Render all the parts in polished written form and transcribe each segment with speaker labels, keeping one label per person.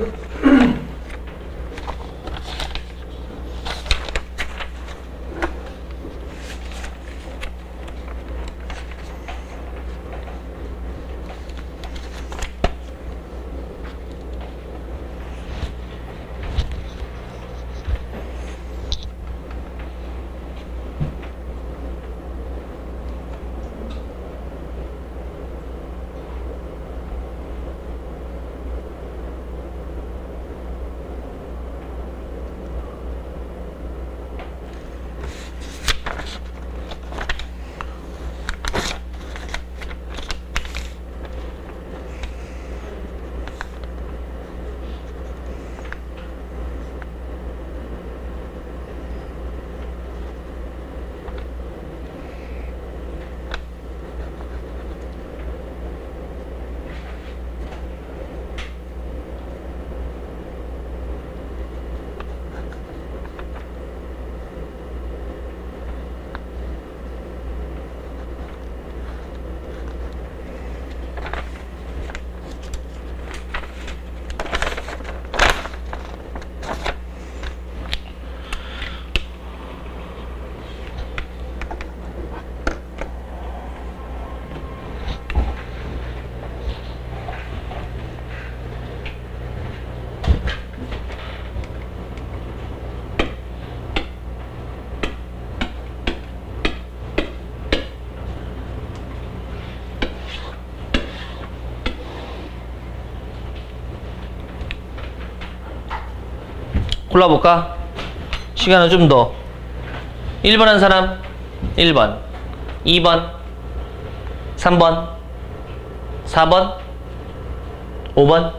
Speaker 1: 골라볼까? 시간은 좀 더. 1번 한 사람? 1번 2번 3번 4번 5번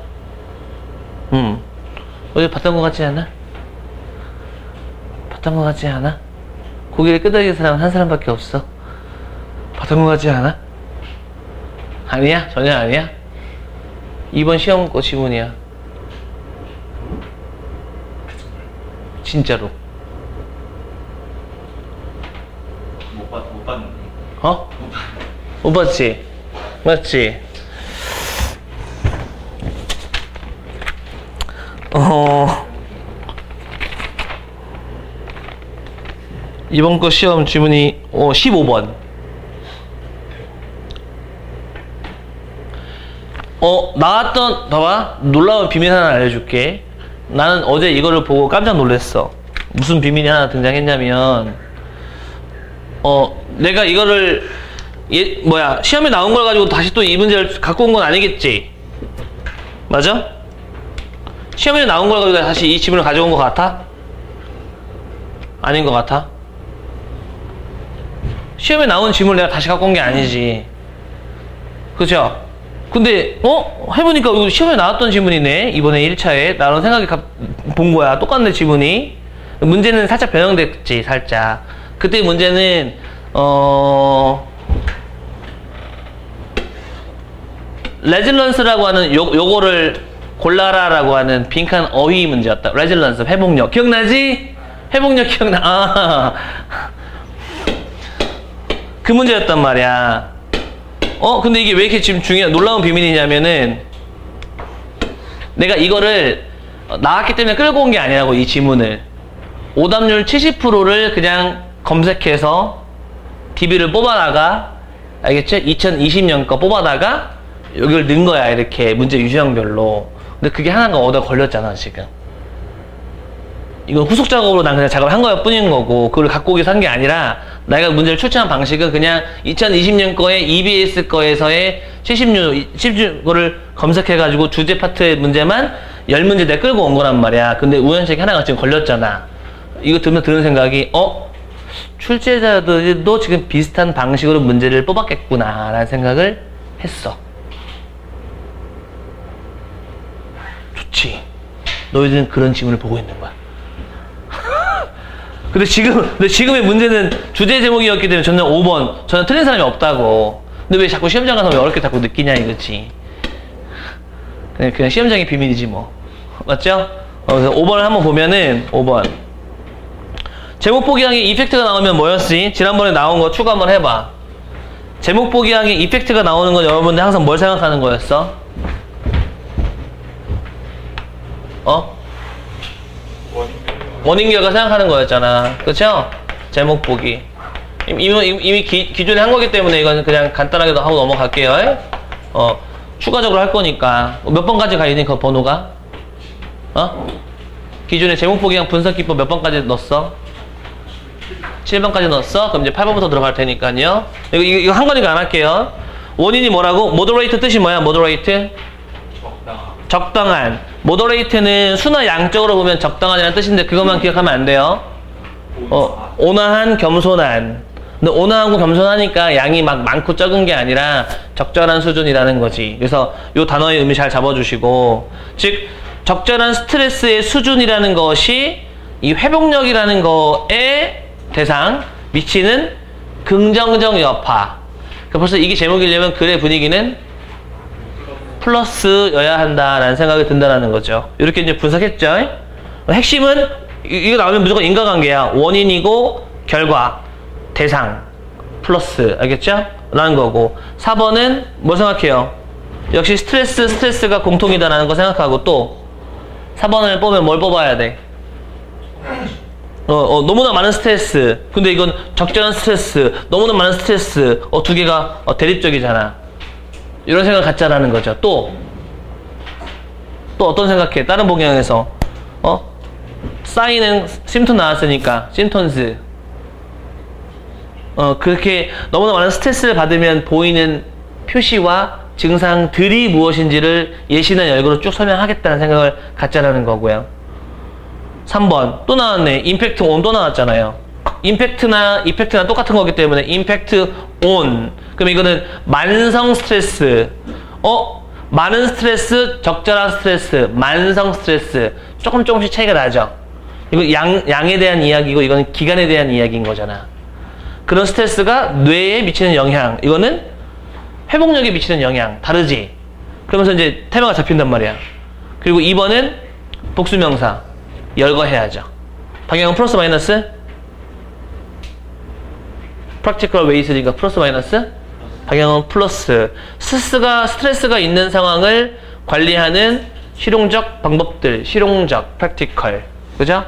Speaker 1: 어디 봤던 것 같지 않아? 봤던 것 같지 않아? 고개를 끄덕이는 사람은 한 사람밖에 없어. 봤던 것 같지 않아? 아니야? 전혀 아니야? 2번 시험 거 지문이야. 진짜로.
Speaker 2: 못 봤는데.
Speaker 1: 어? 못 봤지? 맞지? 이번 거 시험 지문이 15번. 나왔던, 봐봐. 놀라운 비밀 하나 알려줄게. 나는 어제 이거를 보고 깜짝 놀랐어. 무슨 비밀이 하나 등장했냐면, 내가 이거를, 시험에 나온 걸 가지고 다시 또 이 문제를 갖고 온 건 아니겠지? 맞아? 시험에 나온 걸 가지고 다시 이 지문을 가져온 것 같아? 아닌 것 같아? 시험에 나온 지문을 내가 다시 갖고 온 게 아니지. 그쵸? 근데 해보니까 이거 시험에 나왔던 지문이네. 이번에 1차에 나는 생각이 본 거야. 똑같네 지문이. 문제는 살짝 변형됐지. 살짝. 그때 문제는 레질런스라고 하는 요거를 골라라 라고 하는 빈칸 어휘 문제였다. 레질런스, 회복력. 기억나지? 회복력 기억나. 그 문제였단 말이야. 근데 이게 왜 이렇게 지금 놀라운 비밀이냐면은, 내가 이거를 나왔기 때문에 끌고 온 게 아니라고, 이 지문을. 오답률 70%를 그냥 검색해서 DB를 뽑아다가, 알겠죠? 2020년 거 뽑아다가 여기를 넣은 거야, 이렇게 문제 유형별로. 근데 그게 하나가 얻어 걸렸잖아, 지금. 이건 후속 작업으로 난 그냥 작업을 한 거야 뿐인 거고, 그걸 갖고 오기 위해서 한 게 아니라, 내가 문제를 출제한 방식은 그냥 2020년 거에 EBS 거에서의 70거를 검색해가지고 주제 파트의 문제만 10문제 내가 끌고 온 거란 말이야. 근데 우연찮게 하나가 지금 걸렸잖아. 이거 들으면 드는 생각이, 출제자들도 지금 비슷한 방식으로 문제를 뽑았겠구나 라는 생각을 했어. 좋지. 너희들은 그런 지문을 보고 있는 거야. 근데 지금의 문제는 주제 제목이었기 때문에 저는 5번, 저는 틀린 사람이 없다고. 근데 왜 자꾸 시험장 가서 왜 어렵게 자꾸 느끼냐 이거지. 그냥 시험장의 비밀이지 뭐. 맞죠? 그래서 5번을 한번 보면은, 5번. 제목 보기 항에 이펙트가 나오면 뭐였지? 지난번에 나온 거 추가 한번 해봐. 제목 보기 항에 이펙트가 나오는 건 여러분들 항상 뭘 생각하는 거였어? 원인 결과 생각하는 거였잖아. 그쵸? 제목 보기. 이미 기존에 한 거기 때문에 이건 그냥 간단하게 하고 넘어갈게요. 추가적으로 할 거니까. 몇 번까지 가 있니, 그 번호가? 기존에 제목 보기랑 분석 기법 몇 번까지 넣었어? 7번까지 넣었어? 그럼 이제 8번부터 들어갈 테니까요. 이거 한 거니까 안 할게요. 원인이 뭐라고? moderate 뜻이 뭐야? moderate? 적당한. moderate는 수나 양적으로 보면 적당한이라는 뜻인데 그것만 기억하면 안 돼요. 온화한, 겸손한. 근데 온화하고 겸손하니까 양이 막 많고 적은 게 아니라 적절한 수준이라는 거지. 그래서 이 단어의 의미 잘 잡아주시고, 즉 적절한 스트레스의 수준이라는 것이 이 회복력이라는 거에 대상 미치는 긍정적 여파. 그러니까 벌써 이게 제목이려면 글의 분위기는 플러스여야 한다라는 생각이 든다는 거죠. 이렇게 이제 분석했죠. 핵심은 이거 나오면 무조건 인과관계야. 원인이고 결과, 대상, 플러스. 알겠죠? 라는 거고. 4번은 뭐 생각해요? 역시 스트레스가 공통이다라는 거 생각하고, 또 4번을 뽑으면 뭘 뽑아야 돼? 너무나 많은 스트레스. 근데 이건 적절한 스트레스. 너무나 많은 스트레스. 두 개가 대립적이잖아. 이런 생각 갖자라는 거죠. 또 어떤 생각해? 다른 방향에서 사인은 심톤 나왔으니까 심톤스. 그렇게 너무나 많은 스트레스를 받으면 보이는 표시와 증상들이 무엇인지를 예시나 열거로 쭉 설명하겠다는 생각을 갖자라는 거고요. 3번 또 나왔네. 임팩트 온 또 나왔잖아요. 임팩트나 이펙트나 똑같은 거기 때문에 임팩트 온. 그럼 이거는 만성 스트레스. 많은 스트레스, 적절한 스트레스, 만성 스트레스. 조금씩 차이가 나죠. 이거 양에 대한 이야기고 이거는 기간에 대한 이야기인 거잖아. 그런 스트레스가 뇌에 미치는 영향. 이거는 회복력에 미치는 영향. 다르지. 그러면서 이제 테마가 잡힌단 말이야. 그리고 2번은 복수명사. 열거해야죠. 방향은 플러스 마이너스? practical ways니까 플러스 마이너스? 방향은 플러스. 스트레스가 있는 상황을 관리하는 실용적 방법들. 실용적, practical. 그죠?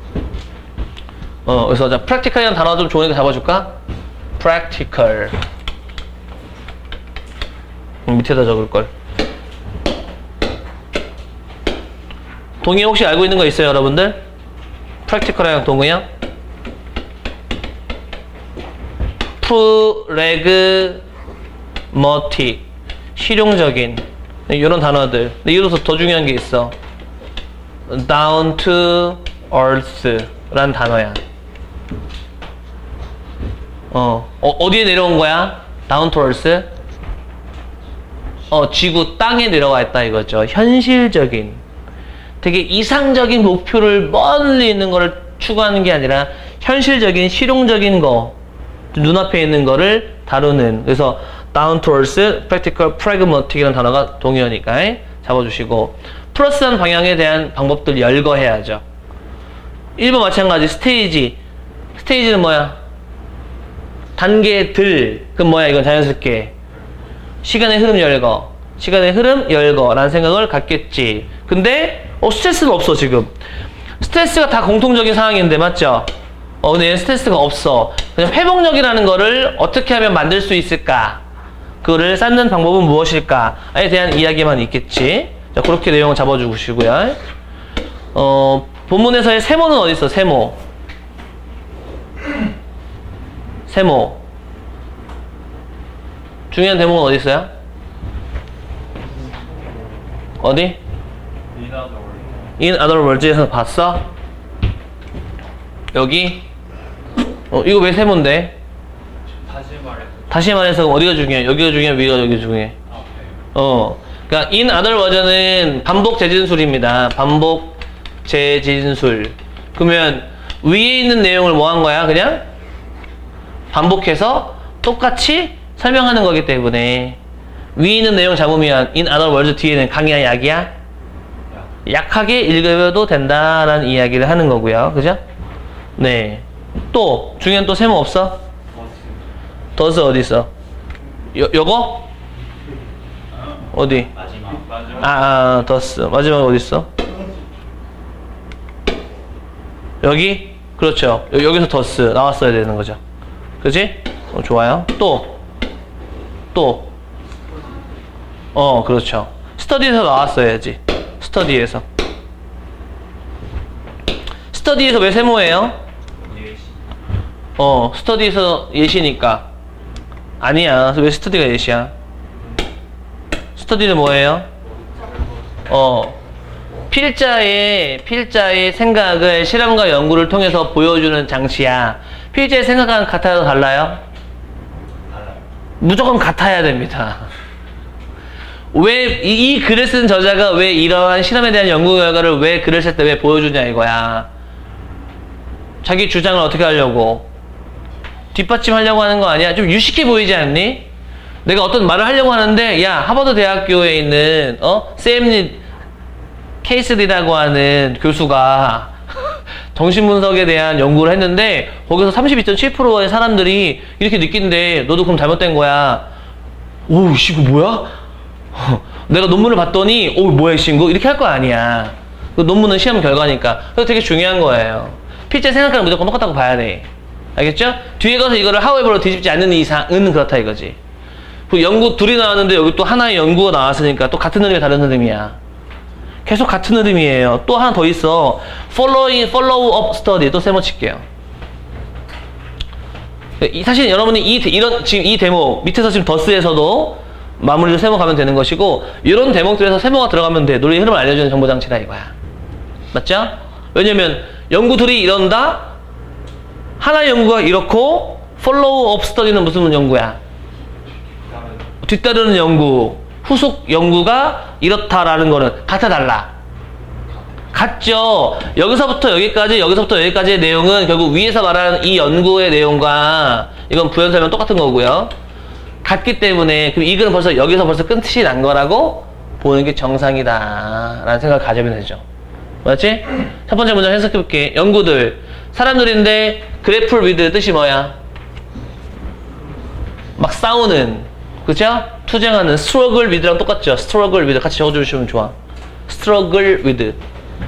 Speaker 1: 그래서 자, practical이라는 단어 좀 좋으니까 잡아줄까? practical. 밑에다 적을걸. 동의 혹시 알고 있는 거 있어요, 여러분들? practical이랑 동의요? pragmatic, 실용적인 이런 단어들. 근데 이로서 더 중요한 게 있어. down to earth 라는 단어야. 어디에 내려온 거야? down to earth? 지구 땅에 내려와 있다 이거죠. 현실적인, 되게 이상적인 목표를 멀리 있는 거를 추구하는 게 아니라 현실적인, 실용적인 거, 눈앞에 있는 거를 다루는. 그래서 down to earth, practical, pragmatic 이라는 단어가 동의어니까 잡아주시고, 플러스한 방향에 대한 방법들 열거해야죠. 1번 마찬가지. 스테이지는 뭐야? 단계들. 그럼 뭐야? 이건 자연스럽게 시간의 흐름 열거, 시간의 흐름 열거 라는 생각을 갖겠지. 근데 스트레스는 없어. 지금 스트레스가 다 공통적인 상황인데, 맞죠? 근데 얘는 스트레스가 없어. 그냥 회복력이라는 거를 어떻게 하면 만들 수 있을까, 그거를 쌓는 방법은 무엇일까에 대한 이야기만 있겠지. 자, 그렇게 내용을 잡아주시고요. 본문에서의 세모는 어디 있어? 세모. 중요한 대목은 어디 있어요? 어디? In other words에서 봤어? 여기? 이거 왜 세모인데? 다시 말해서 그럼 어디가 중요해? 여기가 중요해? 위가 여기 중요해? 그러니까 in other words는 반복 재진술입니다. 반복 재진술. 그러면 위에 있는 내용을 뭐 한 거야? 그냥 반복해서 똑같이 설명하는 거기 때문에 위에 있는 내용 잡으면 in other words 뒤에는 강이야, 약이야? 약하게 읽어도 된다라는 이야기를 하는 거고요. 그죠? 네. 또 중요한 또 세모 없어? does 어디 있어? 요거? 어디?
Speaker 2: 마지막.
Speaker 1: does. 마지막에 어디 있어? 여기? 그렇죠. 여기서 더스 나왔어야 되는 거죠. 그지? 좋아요. 또. 그렇죠. 스터디에서 나왔어야지. 스터디에서 왜 세모예요? 스터디에서 예시니까. 아니야. 왜 스터디가 예시야? 스터디는 뭐예요? 필자의 생각을 실험과 연구를 통해서 보여주는 장치야. 필자의 생각과는 같아요, 달라요?
Speaker 2: 달라요.
Speaker 1: 무조건 같아야 됩니다. 왜 이 글을 쓴 저자가 왜 이러한 실험에 대한 연구 결과를 왜 글을 쓸 때 왜 보여주냐 이거야. 자기 주장을 어떻게 하려고? 뒷받침하려고 하는 거 아니야? 좀 유식해 보이지 않니? 내가 어떤 말을 하려고 하는데, 야, 하버드 대학교에 있는 샘 케이슬리라고 하는 교수가 정신분석에 대한 연구를 했는데 거기서 32.7%의 사람들이 이렇게 느낀대. 너도 그럼 잘못된 거야. 오우 씨 이거 뭐야? 내가 논문을 봤더니 오우 뭐야 이 친구? 이렇게 할 거 아니야. 그 논문은 시험 결과니까. 그래서 되게 중요한 거예요. 필자 생각과는 무조건 똑같다고 봐야 돼. 알겠죠? 뒤에 가서 이거를 however로 뒤집지 않는 이상은 그렇다 이거지. 그 연구 둘이 나왔는데 여기 또 하나의 연구가 나왔으니까 또 같은 흐름이 다른 흐름이야. 계속 같은 흐름이에요. 또 하나 더 있어. follow up study. 또 세모칠게요. 사실 여러분이 지금 이 대목, 밑에서 지금 더스에서도 마무리로 세모 가면 되는 것이고, 이런 대목들에서 세모가 들어가면 돼. 논리 흐름을 알려주는 정보장치다 이거야. 맞죠? 왜냐면, 연구들이 이런다? 하나의 연구가 이렇고, follow up study는 무슨 연구야? 뒤따르는 연구. 후속 연구가 이렇다라는 거는 같아 달라? 같죠. 여기서부터 여기까지의 내용은 결국 위에서 말하는 이 연구의 내용과 이건 부연 설명 똑같은 거고요. 같기 때문에 그럼 이 글은 여기서 벌써 끝이 난 거라고 보는 게 정상이다 라는 생각을 가지면 되죠. 맞지? 첫 번째 문장 해석해 볼게. 연구들 사람들인데 grapple with 뜻이 뭐야? 막 싸우는, 그죠? 투쟁하는. struggle with랑 똑같죠? struggle with 같이 적어주시면 좋아. struggle with.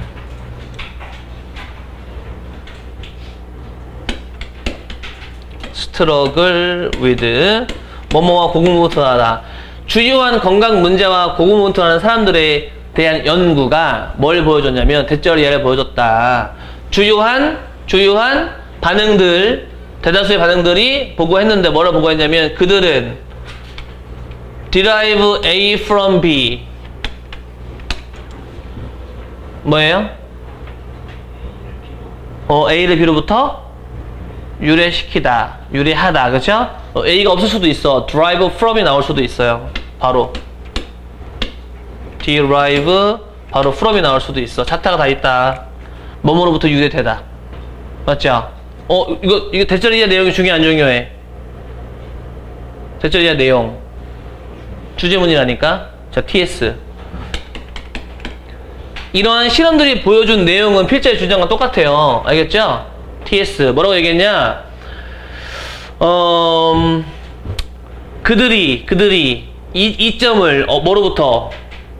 Speaker 1: struggle with 뭐뭐와 고군분투하다. 주요한 건강 문제와 고군분투하는 사람들에 대한 연구가 뭘 보여줬냐면 대절 이하를 보여줬다. 주요한 반응들, 대다수의 반응들이 보고했는데 뭐라 보고했냐면 그들은 derive A from B. 뭐예요? A를 B로부터 유래하다. 그쵸? A가 없을 수도 있어. derive from이 나올 수도 있어요. 바로 derive 바로 from이 나올 수도 있어. 차타가 다 있다. 뭐뭐로부터 유래되다. 맞죠? 이거 대절 이하 내용이 중요해 안 중요해? 대절 이하 내용 주제문이라니까. 자, TS. 이러한 실험들이 보여준 내용은 필자의 주장과 똑같아요. 알겠죠? TS. 뭐라고 얘기했냐? 그들이 이점을 뭐로부터?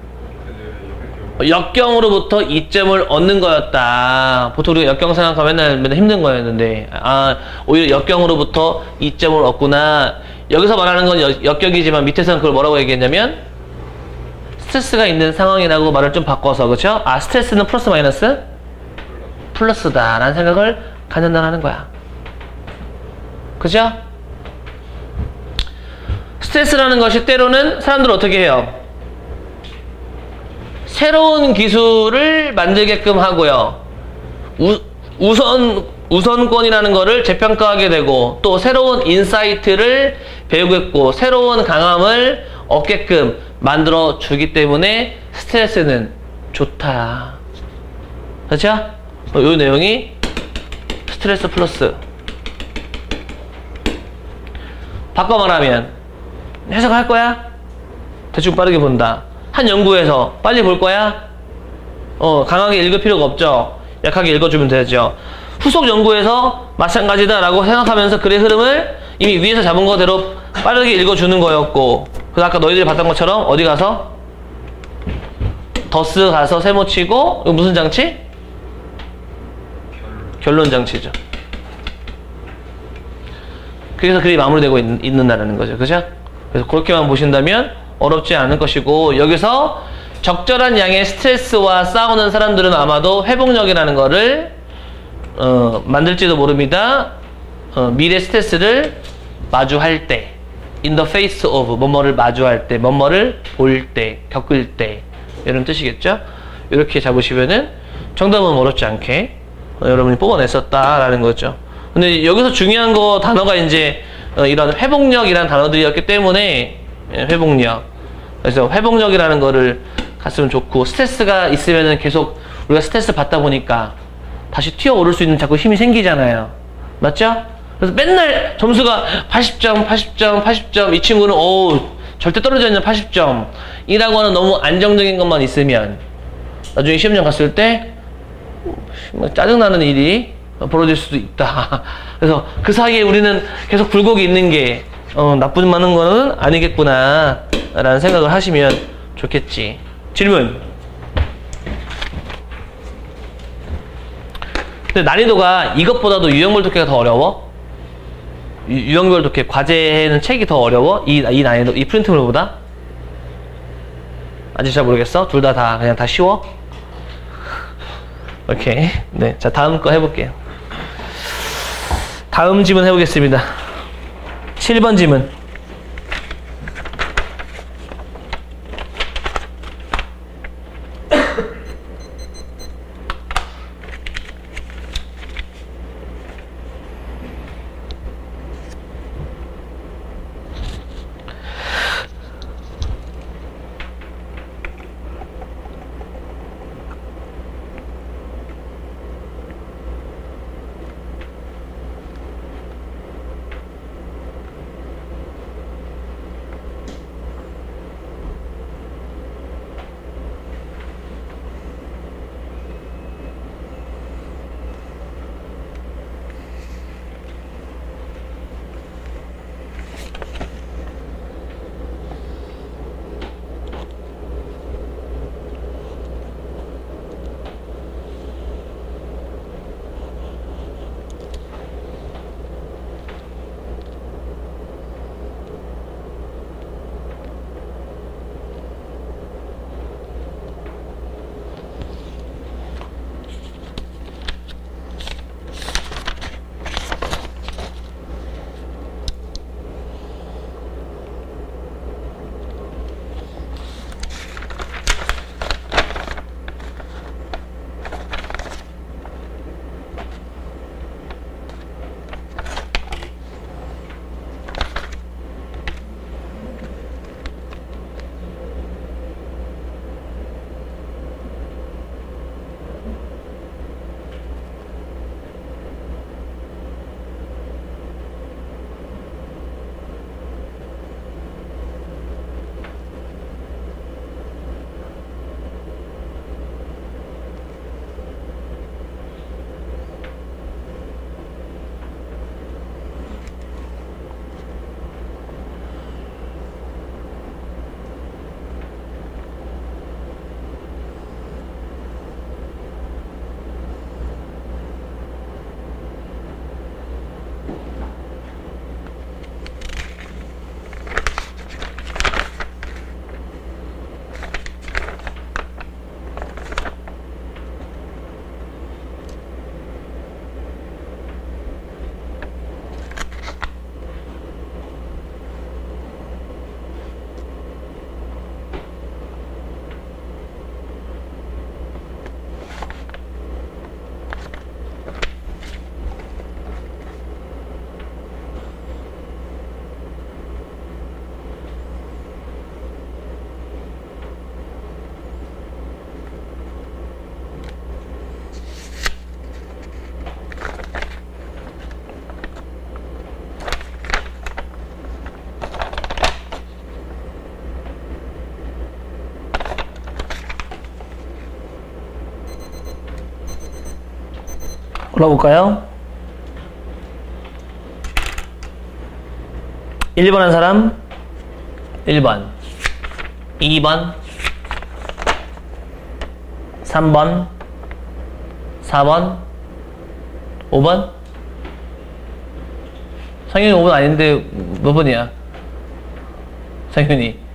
Speaker 1: 역경으로부터 이점을 얻는 거였다. 보통 우리가 역경 생각하면 맨날 힘든 거였는데, 오히려 역경으로부터 이점을 얻구나. 여기서 말하는 건 역경이지만 밑에서는 그걸 뭐라고 얘기했냐면 스트레스가 있는 상황이라고 말을 좀 바꿔서, 그쵸? 스트레스는 플러스 마이너스? 플러스다 라는 생각을 갖는다는 거야. 그죠? 스트레스라는 것이 때로는 사람들은 어떻게 해요? 새로운 기술을 만들게끔 하고요. 우선권이라는 거를 재평가하게 되고, 또 새로운 인사이트를 배우겠고 새로운 강함을 얻게끔 만들어 주기 때문에 스트레스는 좋다. 그렇죠? 이 내용이 스트레스 플러스. 바꿔 말하면 해석할 거야? 대충 빠르게 본다. 한 연구에서 빨리 볼 거야? 강하게 읽을 필요가 없죠. 약하게 읽어주면 되죠. 후속 연구에서 마찬가지다라고 생각하면서 글의 흐름을 이미 위에서 잡은 거대로 빠르게 읽어주는 거였고, 그래서 아까 너희들이 봤던 것처럼 어디 가서? 더스 가서 세모 치고, 이거 무슨 장치? 결론 장치죠. 그래서 글이 마무리되고 있는다는 거죠. 그죠? 그래서 그렇게만 보신다면 어렵지 않을 것이고, 여기서 적절한 양의 스트레스와 싸우는 사람들은 아마도 회복력이라는 거를 만들지도 모릅니다. 미래 스트레스를 마주할 때, in the face of, 뭐뭐를 마주할 때, 뭐뭐를 볼 때, 겪을 때, 이런 뜻이겠죠? 이렇게 잡으시면은 정답은 어렵지 않게 여러분이 뽑아냈었다라는 거죠. 근데 여기서 중요한 거 단어가 이제 이런 회복력이라는 단어들이었기 때문에, 회복력. 그래서 회복력이라는 거를 갔으면 좋고, 스트레스가 있으면은 계속 우리가 스트레스 받다 보니까 다시 튀어오를 수 있는 자꾸 힘이 생기잖아요. 맞죠? 그래서 맨날 점수가 80점, 80점, 80점, 이 친구는 절대 떨어져 있는 80점 이라고 하는 너무 안정적인 것만 있으면 나중에 시험장 갔을 때 짜증나는 일이 벌어질 수도 있다. 그래서 그 사이에 우리는 계속 굴곡이 있는 게 나쁜 많은 거는 아니겠구나 라는 생각을 하시면 좋겠지. 질문. 근데 난이도가 이것보다도 유형별 독해가 더 어려워? 유형별 독해 과제는 책이 더 어려워? 이 난이도, 이 프린트물보다? 아직 잘 모르겠어? 둘 다 그냥 다 쉬워? 오케이. 네. 자, 다음 거 해볼게요. 다음 지문 해보겠습니다. 7번 지문. 골라볼까요? 1번 한 사람? 1번 2번 3번 4번 5번? 상윤이 5번 아닌데 몇 번이야? 상윤이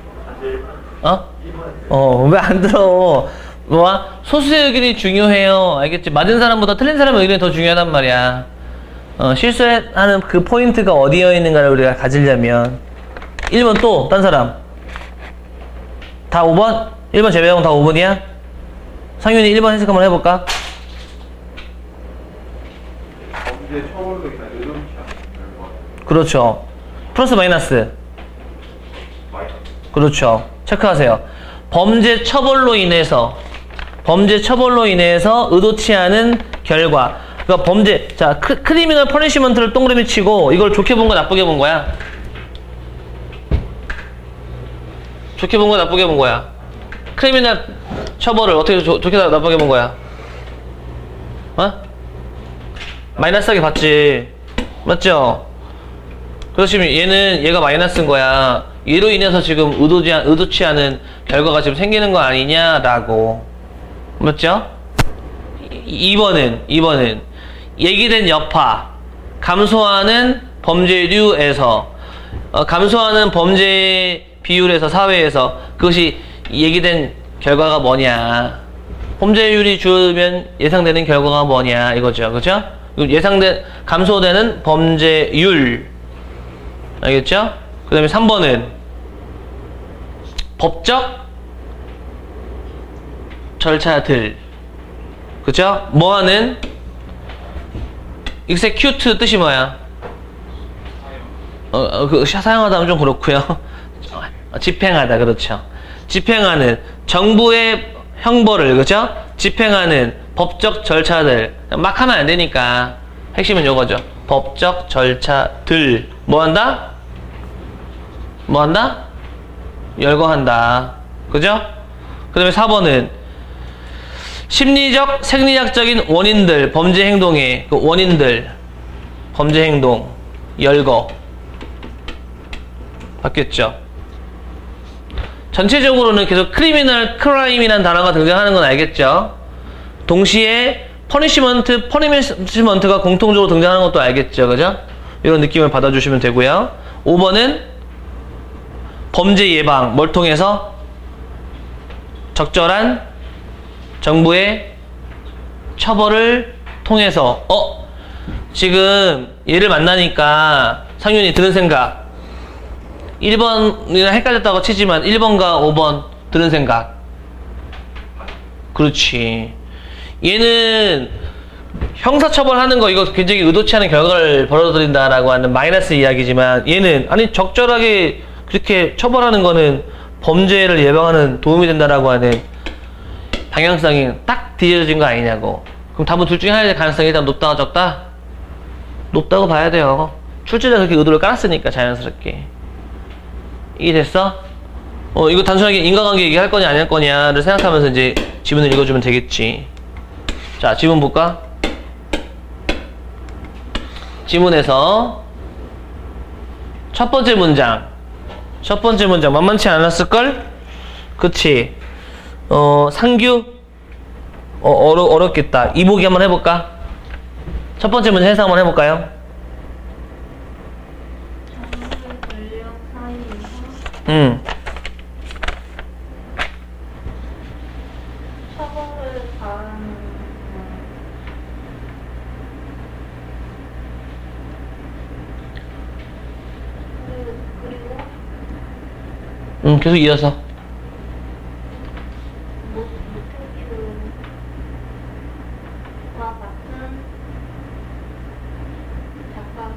Speaker 1: 왜 안 들어? 소수의 의견이 중요해요. 알겠지? 맞은 사람보다 틀린 사람의 의견이 더 중요하단 말이야. 실수하는 그 포인트가 어디에 있는가를 우리가 가지려면 1번 또 딴 사람 다 5번? 1번 제외하고 다 5번이야? 상윤이 1번 해석 한번 해볼까?
Speaker 2: 범죄 처벌로 인한 의도치 않은 결과.
Speaker 1: 그렇죠. 플러스 마이너스.
Speaker 2: 마이너스.
Speaker 1: 그렇죠. 체크하세요. 범죄 처벌로 인해서 의도치 않은 결과. 그러니까 범죄, 자, 크리미널 퍼니시먼트를 동그라미 치고 이걸 좋게 본 거야, 나쁘게 본 거야? 좋게 본 거야, 나쁘게 본 거야? 크리미널 처벌을 어떻게 좋게 나쁘게 본 거야? 마이너스하게 봤지. 맞죠? 그래서 지금 얘가 마이너스인 거야. 얘로 인해서 지금 의도치 않은 결과가 지금 생기는 거 아니냐라고. 맞죠? 2번은 얘기된 여파, 감소하는 범죄류에서 감소하는 범죄 비율에서 사회에서 그것이 얘기된 결과가 뭐냐, 범죄율이 줄면 예상되는 결과가 뭐냐 이거죠. 그죠? 감소되는 범죄율. 알겠죠? 그 다음에 3번은 법적 절차들. 그죠? 뭐하는? execute 뜻이 뭐야? 사용하다 하면 좀 그렇고요. 집행하다. 그렇죠. 집행하는 정부의 형벌을, 그죠? 집행하는 법적 절차들. 막 하면 안 되니까 핵심은 요거죠. 법적 절차들. 뭐한다? 열거한다. 그죠? 그 다음에 4번은 심리적, 생리학적인 원인들, 범죄 행동의 그 원인들, 범죄 행동, 열거. 바뀌었죠? 전체적으로는 계속 크리미널, 크라임이라는 단어가 등장하는 건 알겠죠? 동시에 퍼니시먼트가 공통적으로 등장하는 것도 알겠죠? 그죠? 이런 느낌을 받아주시면 되고요. 5번은 범죄 예방, 뭘 통해서? 적절한 정부의 처벌을 통해서. 지금 얘를 만나니까 상윤이 드는 생각, 1번이랑 헷갈렸다고 치지만 1번과 5번 드는 생각. 그렇지. 얘는 형사처벌하는 거, 이거 굉장히 의도치 않은 결과를 벌어들인다라고 하는 마이너스 이야기지만, 얘는 아니 적절하게 그렇게 처벌하는 거는 범죄를 예방하는 도움이 된다라고 하는 방향성이 딱 뒤져진 거 아니냐고. 그럼 답은 둘 중에 하나의 가능성이 일단 높다, 적다? 높다고 봐야 돼요. 출제자가 그렇게 의도를 깔았으니까 자연스럽게. 이해됐어? 이거 단순하게 인과관계 얘기할 거냐 안 할 거냐를 생각하면서 이제 지문을 읽어주면 되겠지. 자, 지문 볼까? 지문에서 첫 번째 문장 만만치 않았을걸? 그치? 상규? 어렵겠다. 이보기 한번 해볼까? 첫 번째 문제 해석 한번 해볼까요?
Speaker 3: 처벌을 가하는 그리고
Speaker 1: 계속 이어서.
Speaker 3: 무통큐와 같은 작가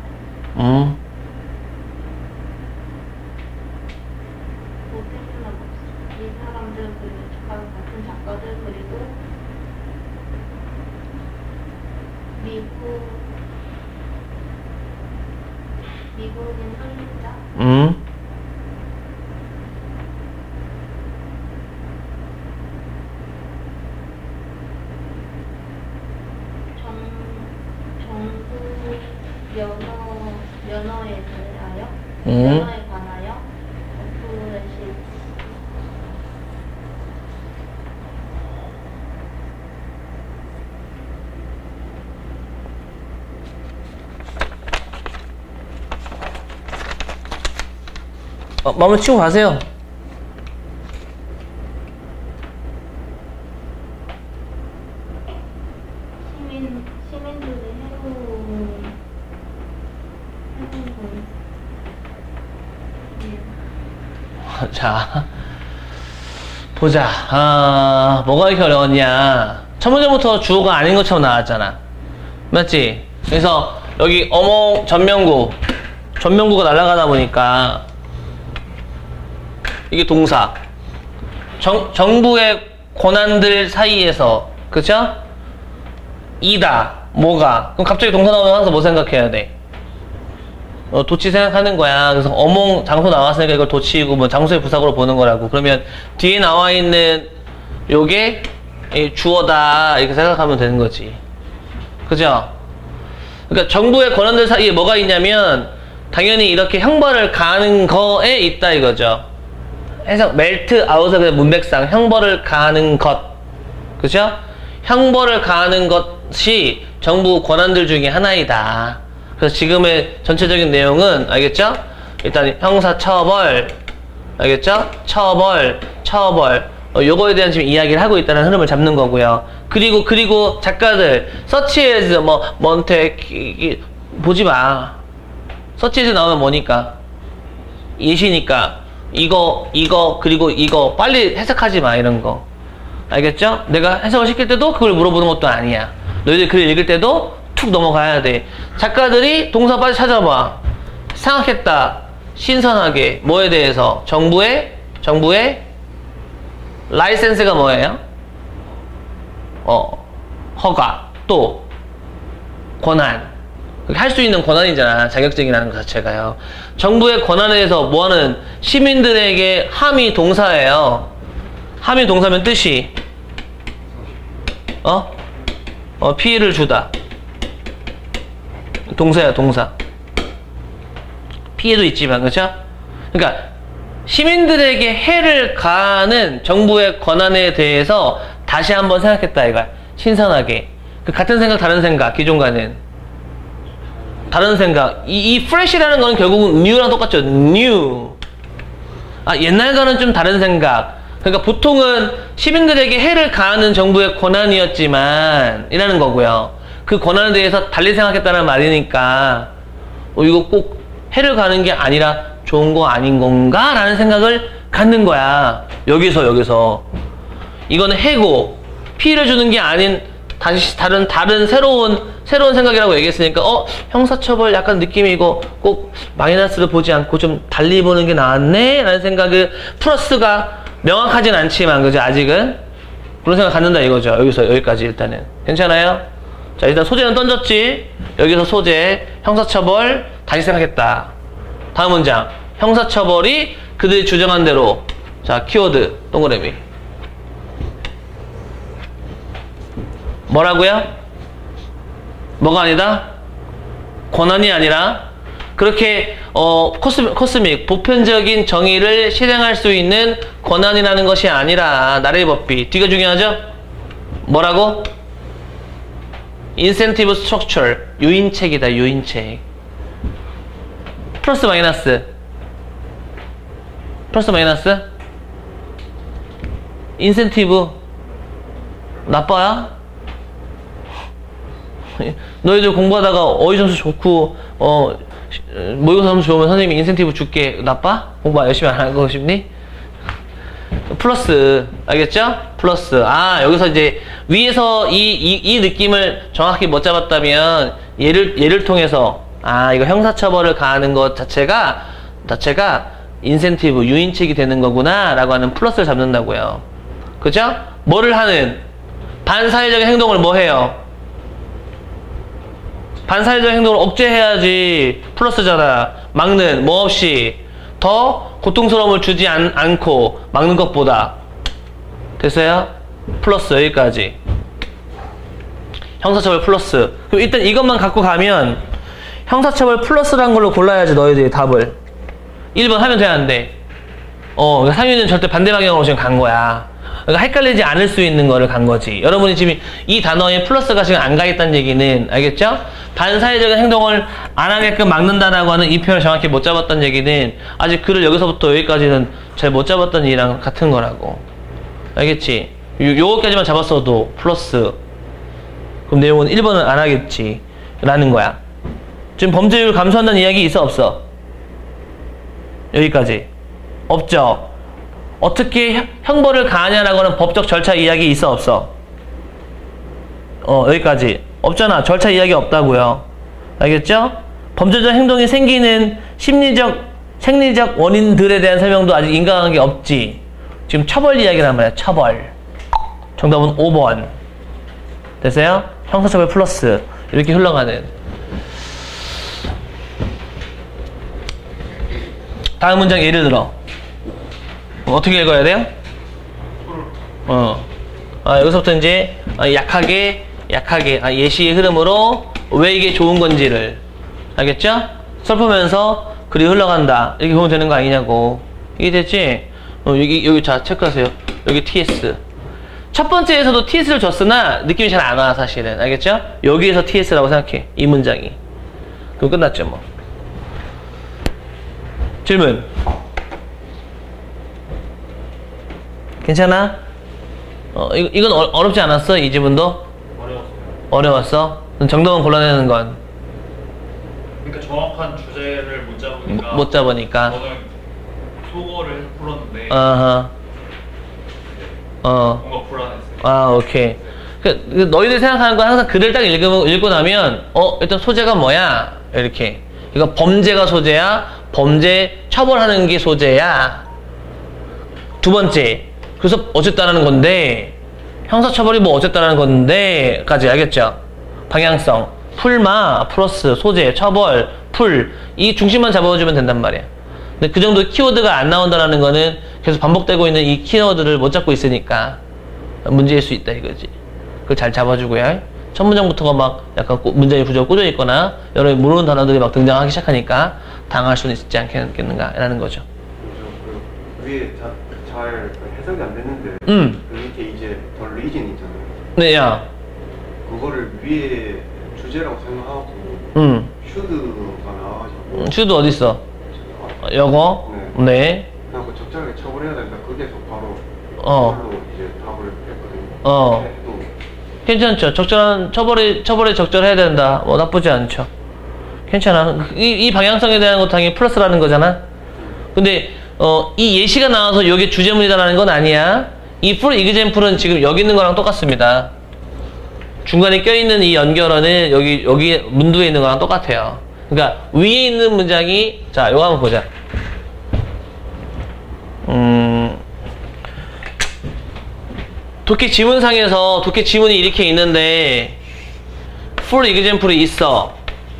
Speaker 3: 이 사람들 그리고 같은 작가들 그리고 미국인 선진자 정부 면허에 대하여 면허에 관하여
Speaker 1: 마무리 치고 가세요.
Speaker 3: 시민들의
Speaker 1: 자, 보자. 뭐가 이렇게 어려웠냐. 첫 문제부터 주어가 아닌 것처럼 나왔잖아. 맞지? 그래서 여기 어몽 전명구가 날아가다 보니까 이게 동사. 정부의 권한들 사이에서, 그쵸? 이다, 뭐가. 그럼 갑자기 동사 나오면 항상 뭐 생각해야 돼? 도치 생각하는 거야. 그래서 어몽 장소 나왔으니까 이걸 도치이고 뭐 장소의 부사구로 보는 거라고. 그러면 뒤에 나와 있는 요게 주어다 이렇게 생각하면 되는 거지. 그죠? 그러니까 정부의 권한들 사이에 뭐가 있냐면 당연히 이렇게 형벌을 가하는 거에 있다 이거죠. 해석 멜트 아웃에서 그냥 문맥상 형벌을 가하는 것. 그죠? 형벌을 가하는 것이 정부 권한들 중에 하나이다. 그래서 지금의 전체적인 내용은 알겠죠? 일단 형사처벌, 알겠죠? 처벌 요거에 대한 지금 이야기를 하고 있다는 흐름을 잡는 거고요. 그리고 작가들 서치 에즈 뭐 먼테 보지 마. 서치 에즈 나오면 뭐니까? 예시니까 이거 그리고 이거 빨리 해석하지 마 이런 거. 알겠죠? 내가 해석을 시킬 때도 그걸 물어보는 것도 아니야. 너희들 글을 읽을 때도 툭 넘어가야 돼. 작가들이 동사 빨리 찾아봐. 생각했다. 신선하게. 뭐에 대해서? 정부의 라이센스가 뭐예요? 허가. 또 권한. 할 수 있는 권한이잖아. 자격증이라는 것 자체가요. 정부의 권한에 대해서 뭐하는 시민들에게 함이 동사예요. 함이 동사면 뜻이 피해를 주다. 동사야, 동사. 피해도 있지만, 그렇죠? 그러니까 시민들에게 해를 가하는 정부의 권한에 대해서 다시 한번 생각했다 이거야. 신선하게. 같은 생각, 다른 생각, 기존과는 다른 생각. 이 fresh라는 건 결국은 new랑 똑같죠. new. 옛날과는 좀 다른 생각. 그러니까 보통은 시민들에게 해를 가하는 정부의 권한이었지만 이라는 거고요. 그 권한에 대해서 달리 생각했다는 말이니까 이거 꼭 해를 가는 게 아니라 좋은 거 아닌 건가? 라는 생각을 갖는 거야. 여기서 이거는 해고 피해를 주는 게 아닌 다시 다른 새로운 생각이라고 얘기했으니까 형사처벌 약간 느낌이 이거 꼭 마이너스를 보지 않고 좀 달리 보는 게 나았네? 라는 생각을 플러스가 명확하진 않지만 그죠? 아직은 그런 생각 갖는다 이거죠. 여기까지 일단은 괜찮아요? 자, 일단 소재는 던졌지. 여기서 소재 형사처벌 다시 생각했다. 다음 문장 형사처벌이 그들이 주장한 대로. 자, 키워드 동그라미 뭐라고요? 뭐가 아니다? 권한이 아니라 그렇게 코스믹 보편적인 정의를 실행할 수 있는 권한이라는 것이 아니라 나라의 법비. 뒤가 중요하죠? 뭐라고? 인센티브 스트럭처 유인책이다. 유인책. 플러스 마이너스 인센티브 나빠야? 너희들 공부하다가 어휘 점수 좋고 모의고사 점수 좋으면 선생님이 인센티브 줄게. 나빠? 공부 열심히 안 하고 싶니? 플러스. 알겠죠? 플러스. 여기서 이제 위에서 이 느낌을 정확히 못 잡았다면 예를 통해서 이거 형사처벌을 가하는 것 자체가 인센티브 유인책이 되는 거구나 라고 하는 플러스를 잡는다고요. 그죠? 뭐를 하는 반사회적인 행동을 뭐 해요? 반사회적 행동을 억제해야지. 플러스잖아. 막는 뭐 없이 더 고통스러움을 주지 않고 막는 것보다. 됐어요? 플러스. 여기까지 형사처벌 플러스. 그럼 일단 이것만 갖고 가면 형사처벌 플러스라는 걸로 골라야지 너희들이 답을. 1번 하면 돼 안 돼? 3위는 절대 반대 방향으로 지금 간 거야. 그러니까 헷갈리지 않을 수 있는 거를 간 거지. 여러분이 지금 이 단어에 플러스가 지금 안 가 있다는 얘기는 알겠죠? 반사회적인 행동을 안 하게끔 막는다라고 하는 이 표현을 정확히 못 잡았던 얘기는 아직 글을 여기서부터 여기까지는 잘 못 잡았던 일이랑 같은 거라고. 알겠지? 요거까지만 잡았어도 플러스. 그럼 내용은 1번은 안 하겠지. 라는 거야. 지금 범죄율 감소한다는 이야기 있어, 없어? 여기까지. 없죠? 어떻게 형벌을 가하냐라고 하는 법적 절차 이야기 있어, 없어? 여기까지. 없잖아. 절차 이야기 없다고요. 알겠죠? 범죄적 행동이 생기는 심리적, 생리적 원인들에 대한 설명도 아직 인과관계 없지. 지금 처벌 이야기란 말이야. 처벌. 정답은 5번. 됐어요? 형사처벌 플러스. 이렇게 흘러가는. 다음 문장 예를 들어. 어떻게 읽어야 돼요? 여기서부터 이제 약하게 예시의 흐름으로 왜 이게 좋은 건지를. 알겠죠? 설프면서 글이 흘러간다. 이렇게 보면 되는 거 아니냐고. 이게 됐지? 여기 자 체크하세요. 여기 TS. 첫 번째에서도 TS를 줬으나 느낌이 잘 안 와, 사실은. 알겠죠? 여기에서 TS라고 생각해. 이 문장이. 그럼 끝났죠, 뭐. 질문. 괜찮아? 이건 어렵지 않았어? 이 지문도? 어려웠어? 정답은 골라내는 건?
Speaker 2: 그러니까 정확한 주제를 못 잡으니까.
Speaker 1: 못 잡으니까.
Speaker 2: 저는 속어를 풀었는데. 뭔가 불안했어요.
Speaker 1: 오케이. 그 너희들 생각하는 건 항상 글을 딱 읽고 나면, 일단 소재가 뭐야? 이렇게. 이거 범죄가 소재야? 범죄 처벌하는 게 소재야? 두 번째. 그래서 어쨌다라는 건데, 형사처벌이 뭐 어쨌다라는 건데, 까지 알겠죠? 방향성. 풀마, 플러스, 소재, 처벌, 풀. 이 중심만 잡아주면 된단 말이야. 근데 그 정도 키워드가 안 나온다는 거는 계속 반복되고 있는 이 키워드를 못 잡고 있으니까 문제일 수 있다 이거지. 그걸 잘 잡아주고요. 첫 문장부터가 막 약간 문장의 구조가 꽂여 있거나 여러 모르는 단어들이 막 등장하기 시작하니까 당할 수는 있지 않겠는가라는 거죠.
Speaker 2: 그 위에 잘 해석이 안 됐는데 그 밑에 이제 더 리진 있잖아요.
Speaker 1: 네, 야.
Speaker 2: 그거를 위에 주제라고 생각하고 슈드가 나와가지고
Speaker 1: 슈드 어디 있어? 요거? 네.
Speaker 2: 그래서 적절하게 처벌해야 된다. 거기에서 바로 그걸로 이제 답을 했거든요. 해도
Speaker 1: 괜찮죠. 적절한 처벌에 적절해야 된다. 뭐 나쁘지 않죠. 괜찮아. 이 방향성에 대한 것도 당연히 플러스라는 거잖아. 근데 이 예시가 나와서 이게 주제문이다라는 건 아니야. 이 풀 이그젠플은 지금 여기 있는 거랑 똑같습니다. 중간에 껴있는 이 연결어는 여기 문두에 있는 거랑 똑같아요. 그러니까 위에 있는 문장이, 자, 요거 한번 보자. 독해 지문상에서 독해 지문이 이렇게 있는데 full example이 있어.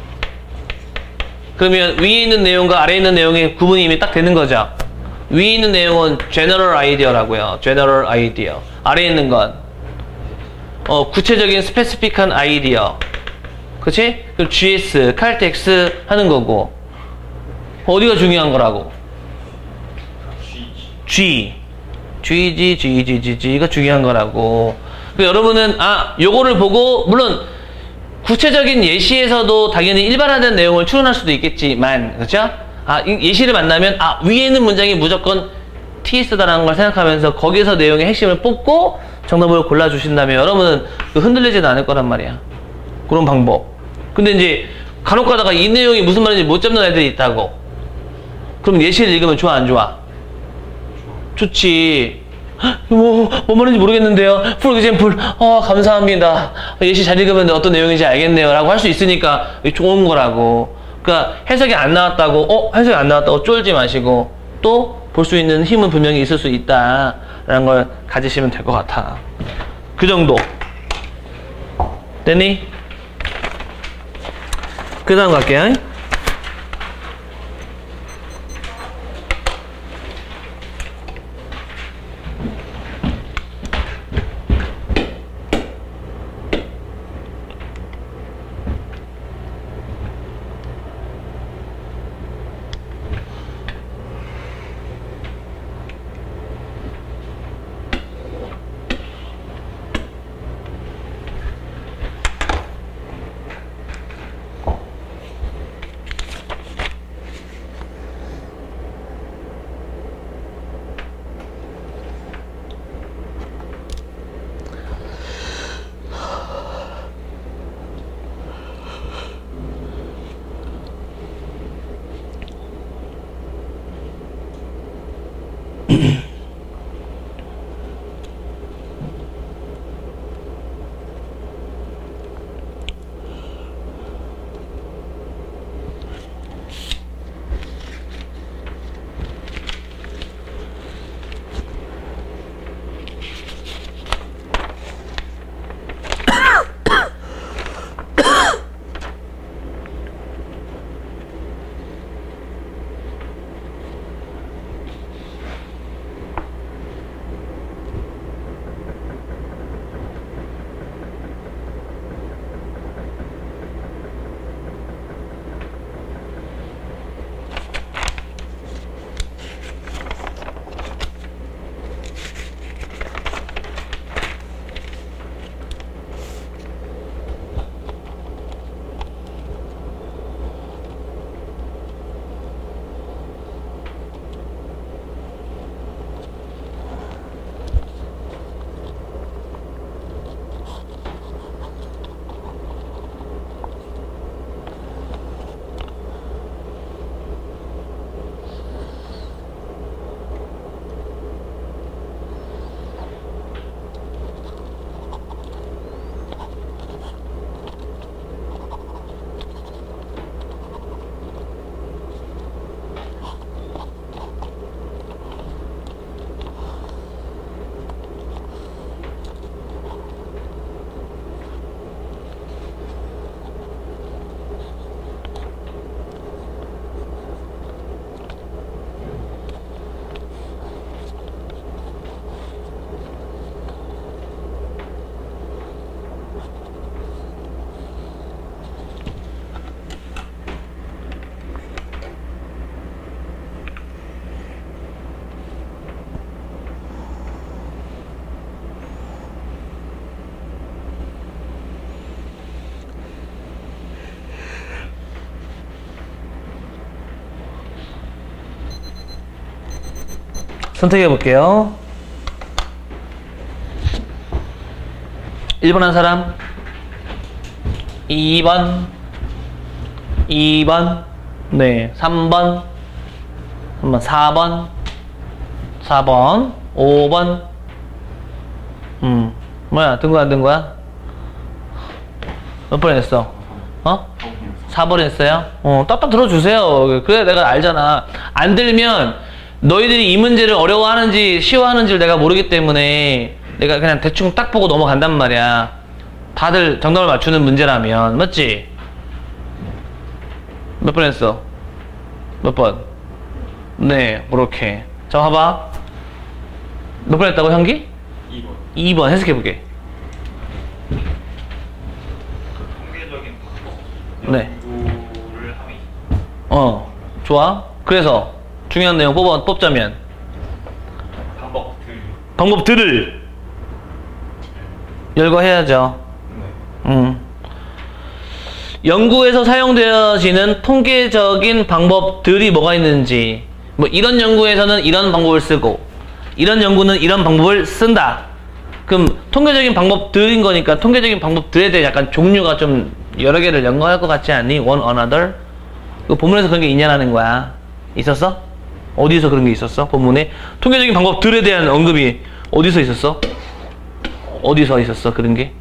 Speaker 1: 그러면 위에 있는 내용과 아래에 있는 내용의 구분이 이미 딱 되는 거죠. 위에 있는 내용은 general idea라고요. general idea. 아래에 있는 건 구체적인 specific한 idea. 그치? 그럼 GS, 칼텍스 하는 거고. 어디가 중요한 거라고? G가 중요한 거라고. 여러분은 요거를 보고 물론 구체적인 예시에서도 당연히 일반화된 내용을 추론할 수도 있겠지만, 그렇죠? 예시를 만나면 위에 있는 문장이 무조건 TS다라는 걸 생각하면서 거기서 내용의 핵심을 뽑고 정답을 골라주신다면 여러분은 흔들리지는 않을 거란 말이야. 그런 방법. 근데 이제 간혹 가다가 이 내용이 무슨 말인지 못 잡는 애들이 있다고. 그럼 예시를 읽으면 좋아, 안 좋아? 좋지. 뭐 말인지 모르겠는데요. 풀 example. 감사합니다. 예시 잘 읽으면 어떤 내용인지 알겠네요. 라고 할 수 있으니까 좋은 거라고. 그러니까 해석이 안 나왔다고, 해석이 안 나왔다고 쫄지 마시고, 또 볼 수 있는 힘은 분명히 있을 수 있다. 라는 걸 가지시면 될 것 같아. 그 정도. 됐니? 그 다음 갈게요. 선택해 볼게요. 1번 한 사람? 2번? 2번? 네, 3번? 4번? 4번? 5번? 뭐야, 든 거야, 안 든 거야? 몇 번 했어? 4번 했어요? 딱딱 들어주세요. 그래, 내가 알잖아. 안 들면, 너희들이 이 문제를 어려워하는지, 쉬워하는지를 내가 모르기 때문에, 내가 그냥 대충 딱 보고 넘어간단 말이야. 다들 정답을 맞추는 문제라면. 맞지? 몇 번 했어? 몇 번? 네, 그렇게. 자, 봐봐. 몇 번 했다고, 형기?
Speaker 2: 2번.
Speaker 1: 2번 해석해볼게.
Speaker 2: 통계적인 방법.
Speaker 1: 네.
Speaker 2: 연구를 함이.
Speaker 1: 좋아. 그래서, 중요한 내용 뽑자면. 방법들을 열거해야죠.
Speaker 2: 네.
Speaker 1: 연구에서 사용되어지는 통계적인 방법들이 뭐가 있는지, 뭐 이런 연구에서는 이런 방법을 쓰고 이런 연구는 이런 방법을 쓴다. 그럼 통계적인 방법들인 거니까 통계적인 방법들에 대해 약간 종류가 좀 여러 개를 연구할 것 같지 않니? One another. 그 본문에서 그런 게 있냐라는 거야. 있었어? 어디서 그런 게 있었어? 본문에 통계적인 방법들에 대한 언급이 어디서 있었어? 어디서 있었어 그런 게?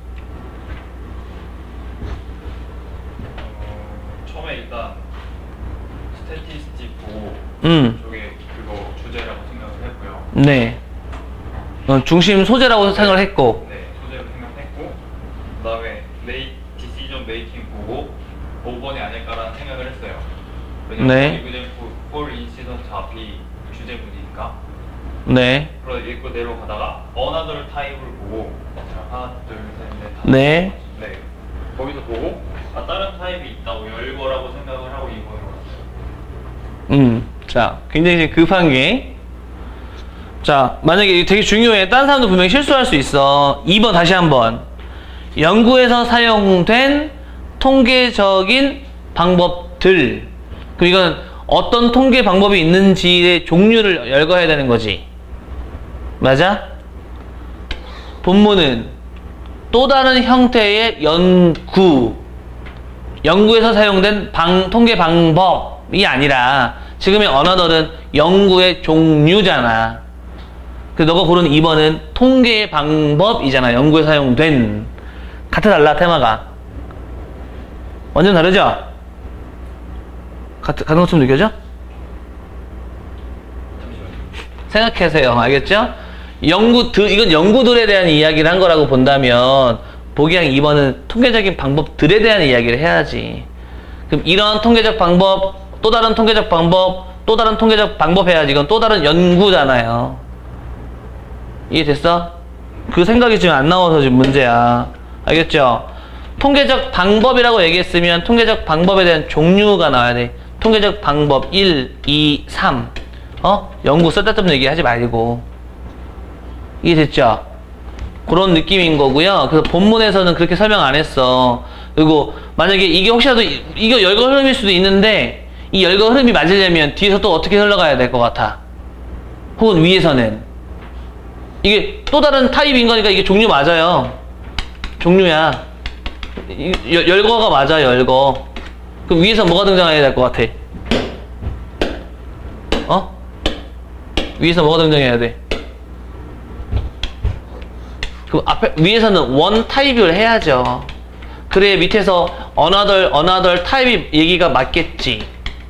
Speaker 2: 처음에 일단 스태티스틱 보고 쪽에 그거 주제라고 생각을 했고요.
Speaker 1: 네. 중심 소재라고 생각을 했고.
Speaker 2: 네, 소재로 생각했고 그 다음에 디시전 메이킹 보고 5번이 아닐까라는 생각을 했어요. 왜냐면
Speaker 1: 네.
Speaker 2: 폴 인시던트 앞이 주제문이니까.
Speaker 1: 네.
Speaker 2: 그래서 읽고 내려가다가 어나더 타입을 보고 하나 둘셋넷
Speaker 1: 네.
Speaker 2: 네. 거기서 보고 다른 타입이 있다고 열거라고 생각을 하고 이거로 왔어요.
Speaker 1: 자, 굉장히 급한 게, 자, 만약에 이게 되게 중요해. 다른 사람도 분명히 실수할 수 있어. 2번 다시 한번. 연구에서 사용된 통계적인 방법들. 그럼 이건 어떤 통계 방법이 있는지의 종류를 열거해야 되는 거지. 맞아? 본문은 또 다른 형태의 연구에서 사용된 통계 방법이 아니라 지금의 another는 연구의 종류잖아. 그래서 너가 고른 2번은 통계의 방법이잖아. 연구에 사용된. 같아 달라 테마가? 완전 다르죠? 같은 것처럼 느껴져? 생각하세요. 알겠죠? 이건 연구들에 대한 이야기를 한 거라고 본다면 보기양 2번은 통계적인 방법들에 대한 이야기를 해야지. 그럼 이런 통계적 방법, 또 다른 통계적 방법, 또 다른 통계적 방법 해야지. 이건 또 다른 연구잖아요. 이해됐어? 그 생각이 지금 안 나와서 지금 문제야. 알겠죠? 통계적 방법이라고 얘기했으면 통계적 방법에 대한 종류가 나와야 돼. 통계적 방법 1, 2, 3. 연구 쓸데없는 얘기 하지 말고. 이해됐죠? 그런 느낌인 거고요. 그래서 본문에서는 그렇게 설명 안 했어. 그리고 만약에 이게 혹시라도 이거 열거 흐름일 수도 있는데 이 열거 흐름이 맞으려면 뒤에서 또 어떻게 흘러가야 될 것 같아? 혹은 위에서는 이게 또 다른 타입인 거니까 이게 종류 맞아요. 종류야. 열거가 맞아. 열거. 그럼 위에서 뭐가 등장해야 될 것 같아? 위에서 뭐가 등장해야 돼? 그럼 위에서는 원 타입을 해야죠. 그래 밑에서 another 타입이 얘기가 맞겠지.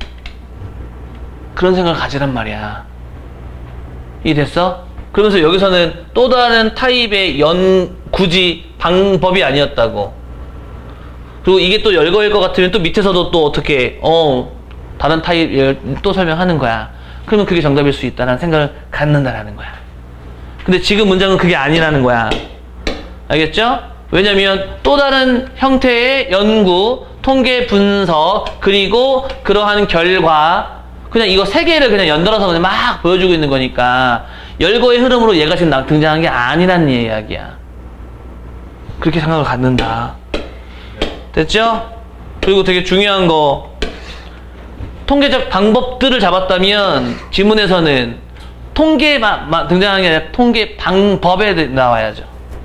Speaker 1: 그런 생각을 가지란 말이야. 이해됐어? 그러면서 여기서는 또 다른 타입의 굳이 방법이 아니었다고. 그리고 이게 또 열거일 것 같으면 또 밑에서도 또 어떻게 다른 타입을 또 설명하는 거야. 그러면 그게 정답일 수 있다는 생각을 갖는다라는 거야. 근데 지금 문장은 그게 아니라는 거야. 알겠죠? 왜냐면 또 다른 형태의 연구, 통계 분석, 그리고 그러한 결과, 그냥 이거 세 개를 그냥 연달아서 그냥 막 보여주고 있는 거니까 열거의 흐름으로 얘가 지금 등장한 게 아니라는 이야기야. 그렇게 생각을 갖는다. 됐죠? 그리고 되게 중요한 거, 통계적 방법들을 잡았다면 지문에서는 통계만 등장하는 게 아니라 통계 방법에 나와야죠.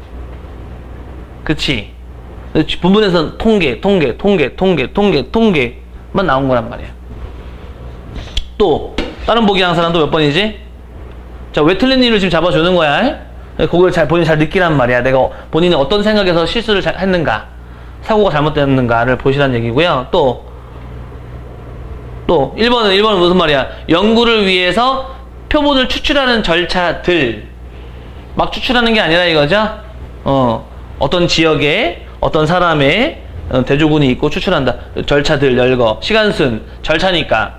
Speaker 1: 그치? 본문에서는 통계만 나온 거란 말이야. 또 다른 보기 항사는 또 몇 번이지? 자, 왜 틀린 일을 지금 잡아주는 거야? 그걸 본인이 잘 느끼란 말이야. 내가 본인이 어떤 생각에서 실수를 했는가, 사고가 잘못됐는가를 보시란 얘기고요. 또 1번은 무슨 말이야? 연구를 위해서 표본을 추출하는 절차들. 막 추출하는 게 아니라 이거죠? 어떤 지역에 어떤 사람의 대조군이 있고 추출한다. 절차들 열거. 시간순 절차니까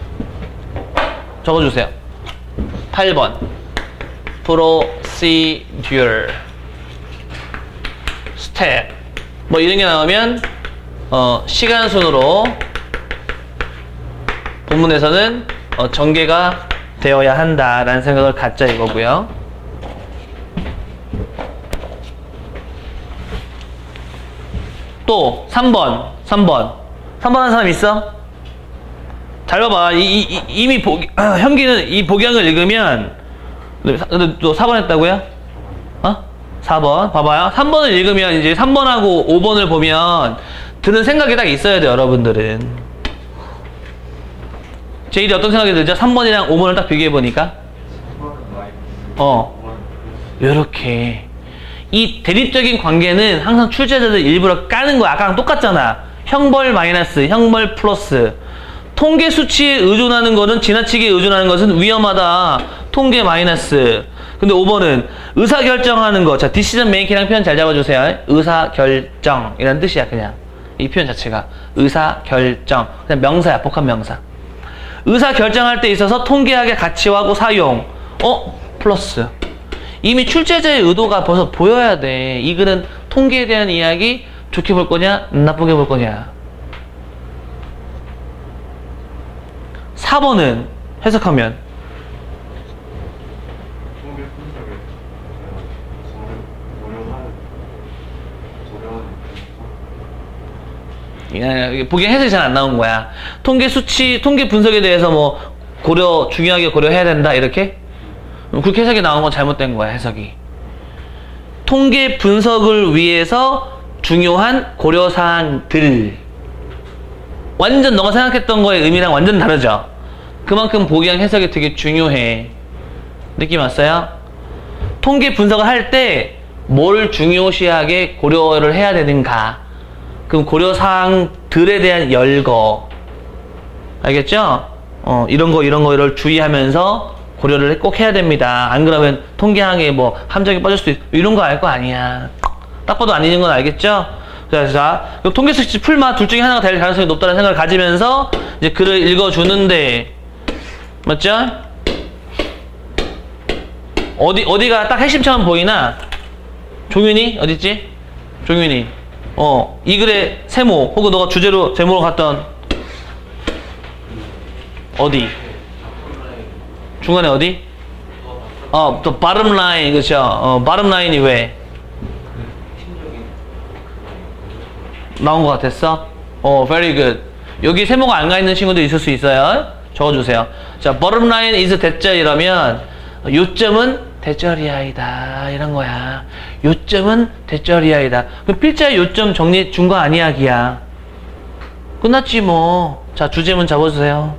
Speaker 1: 적어주세요. 8번 procedure step 뭐 이런 게 나오면 시간순으로 본문에서는 전개가 되어야 한다라는 생각을 갖자 이거고요. 또 3번 하는 사람 있어? 잘 봐봐. 이미 현기는 이 복양을 읽으면 근데 또 4번 했다고요? 4번 봐봐요. 3번을 읽으면 이제 3번하고 5번을 보면 드는 생각이 딱 있어야 돼요. 여러분들은 제일이 어떤 생각이 들죠? 3번이랑 5번을 딱 비교해보니까 요렇게 이 대립적인 관계는 항상 출제자들 일부러 까는 거야. 아까랑 똑같잖아. 형벌 마이너스, 형벌 플러스. 통계 수치에 의존하는 거는, 지나치게 의존하는 것은 위험하다. 통계 마이너스. 근데 5번은 의사결정하는 거. 자, decision making이랑 표현 잘 잡아주세요. 의사결정이라는 뜻이야, 그냥. 이 표현 자체가. 의사결정. 그냥 명사야, 복합 명사. 의사결정할 때 있어서 통계학의 가치하고 사용. 플러스. 이미 출제자의 의도가 벌써 보여야 돼. 이 글은 통계에 대한 이야기 좋게 볼 거냐, 나쁘게 볼 거냐. 4번은 해석하면 보기엔 해석이 잘 안 나온 거야. 통계 수치, 통계 분석에 대해서 뭐 중요하게 고려해야 된다 이렇게? 그렇게 해석이 나온 건 잘못된 거야. 해석이 통계 분석을 위해서 중요한 고려사항들, 완전 너가 생각했던 거의 의미랑 완전 다르죠. 그만큼 보기양 해석이 되게 중요해. 느낌 왔어요? 통계 분석을 할 때 뭘 중요시하게 고려를 해야 되는가, 그럼 고려사항들에 대한 열거, 알겠죠? 이런 거를 주의하면서 고려를 꼭 해야 됩니다. 안 그러면 통계항에 뭐 함정이 빠질 수도 있고 이런 거 알 거 아니야. 딱 봐도 아니는 건 알겠죠? 자, 그럼 통계 수치 풀마 둘 중에 하나가 될 가능성이 높다는 생각을 가지면서 이제 글을 읽어주는데, 맞죠? 어디가 딱 핵심처럼 보이나? 종윤이? 어딨지? 종윤이. 이 글의 세모, 혹은 너가 주제로, 제목으로 갔던, 어디? 중간에 어디? 또 bottom line, 그쵸? bottom line이 왜? 나온 것 같았어? very good. 여기 세모가 안 가 있는 친구도 있을 수 있어요. 적어주세요. 자, bottom line is 대절 이러면 요점은 대절이야이다 이런 거야. 요점은 대절이야이다. 그럼 필자의 요점 정리 준 거 아니야, 기야. 끝났지 뭐. 자, 주제문 잡아주세요.